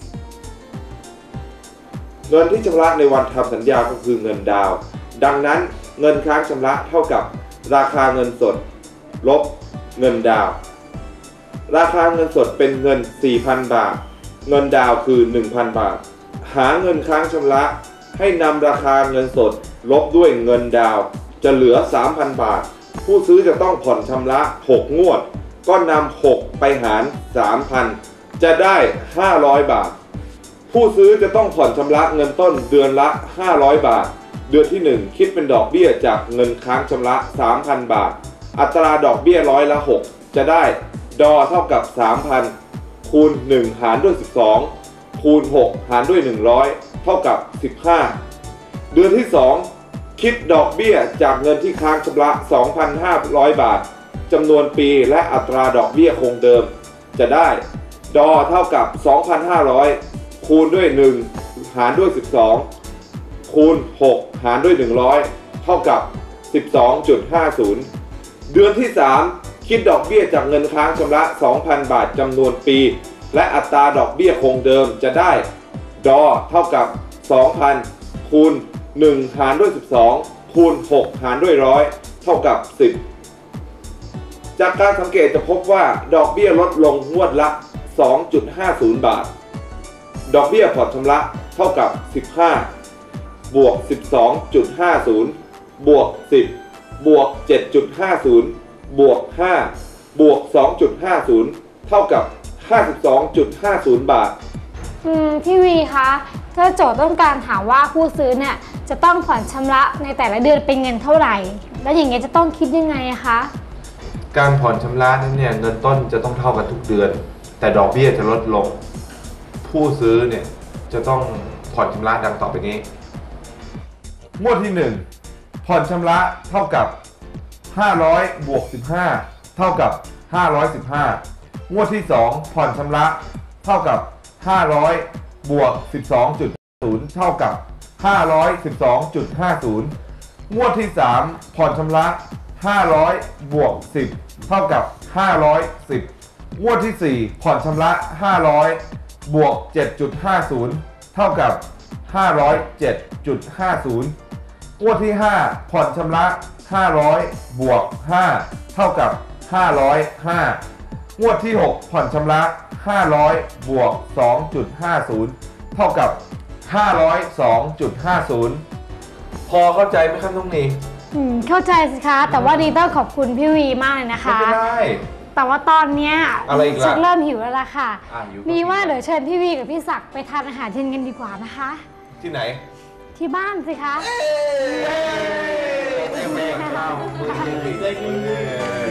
เงินที่ชำระในวันทำสัญญาก็คือเงินดาวน์ดังนั้นเงินค้างชำระเท่ากับราคาเงินสดลบเงินดาวน์ราคาเงินสดเป็นเงิน 4,000 บาทเงินดาวน์คือ 1,000 บาทหาเงินค้างชำระให้นำราคาเงินสดลบด้วยเงินดาวน์จะเหลือ 3,000 บาทผู้ซื้อจะต้องผ่อนชำระ6งวดก็นำ6ไปหาร 3,000 จะได้ 500 บาทผู้ซื้อจะต้องผ่อนชำระเงินต้นเดือนละ 500 บาทเดือนที่ 1 คิดเป็นดอกเบี้ยจากเงินค้างชำระ 3,000 บาทอัตราดอกเบี้ยร้อยละ 6 จะได้ดอเท่ากับ 3,000 คูณ 1 หารด้วย 12 คูณ 6 หารด้วย 100 เท่ากับ 15 เดือนที่ 2 คิดดอกเบี้ยจากเงินที่ค้างชำระ 2,500 บาทจำนวนปีและอัตราดอกเบี้ยคงเดิมจะได้ดอเท่ากับ 2,500 คูณด้วย 1 หารด้วย 12 คูณ 6 หารด้วย 100 เท่ากับ 12.50 เดือนที่ 3 คิดดอกเบี้ยจากเงินค้างชำระ 2,000 บาทจำนวนปีและอัตราดอกเบี้ยคงเดิมจะได้ดอเท่ากับ 2,000 คูณ 1 หารด้วย 12 คูณ 6 หารด้วย 100 เท่ากับ 10 จากการสังเกตจะพบว่าดอกเบี้ยลดลงงวดละ 2.50 บาทดอกเบี้ยผ่อนชำระเท่ากับ 15 บวก 12.50 บวก 10 บวก 7.50 บวก 5 บวก 2.50 เท่ากับ 52.50 บาทพี่วีคะถ้าโจทย์ต้องการถามว่าผู้ซื้อเนี่ยจะต้องผ่อนชำระในแต่ละเดือนเป็นเงินเท่าไหร่แล้วอย่างเงี้ยจะต้องคิดยังไงคะการผ่อนชำระนั้นเนี่ยเงินต้นจะต้องเท่ากันทุกเดือนแต่ดอกเบี้ยจะลดลงผู้ซื้อเนี่ยจะต้องผ่อนชำระดังต่อไปนี้งวดที่ 1 ผ่อนชำระเท่ากับ500บวก15เท่ากับ515งวดที่ 2 ผ่อนชำระเท่ากับ500บวก 12.0 เท่ากับ512.50งวดที่ 3 ผ่อนชำระ500บวก10เท่ากับ510งวดที่ 4 ผ่อนชำระ500บวก 7.50 เท่ากับ507.50งวดที่ 5 ผ่อนชำระ500บวก5เท่าท่ากับ 505 งวดที่ 6 ผ่อนชำระ 500 บวก 2.50 เท่ากับ 502.50 พอเข้าใจไหมครับน้องนีเข้าใจสิคะ แต่ว่านีต้องขอบคุณพี่วีมากเลยนะคะไม่ได้แต่ว่าตอนเนี้ยอะไรอีกล่ะฉันเริ่มหิวแล้วล่ะค่ะอยู่นี่ว่าเดี๋ยวเชิญพี่วีกับพี่ศักดิ์ไปทานอาหารเย็นกันดีกว่านะคะที่ไหนที่บ้านสิคะไม่ข้าวมือ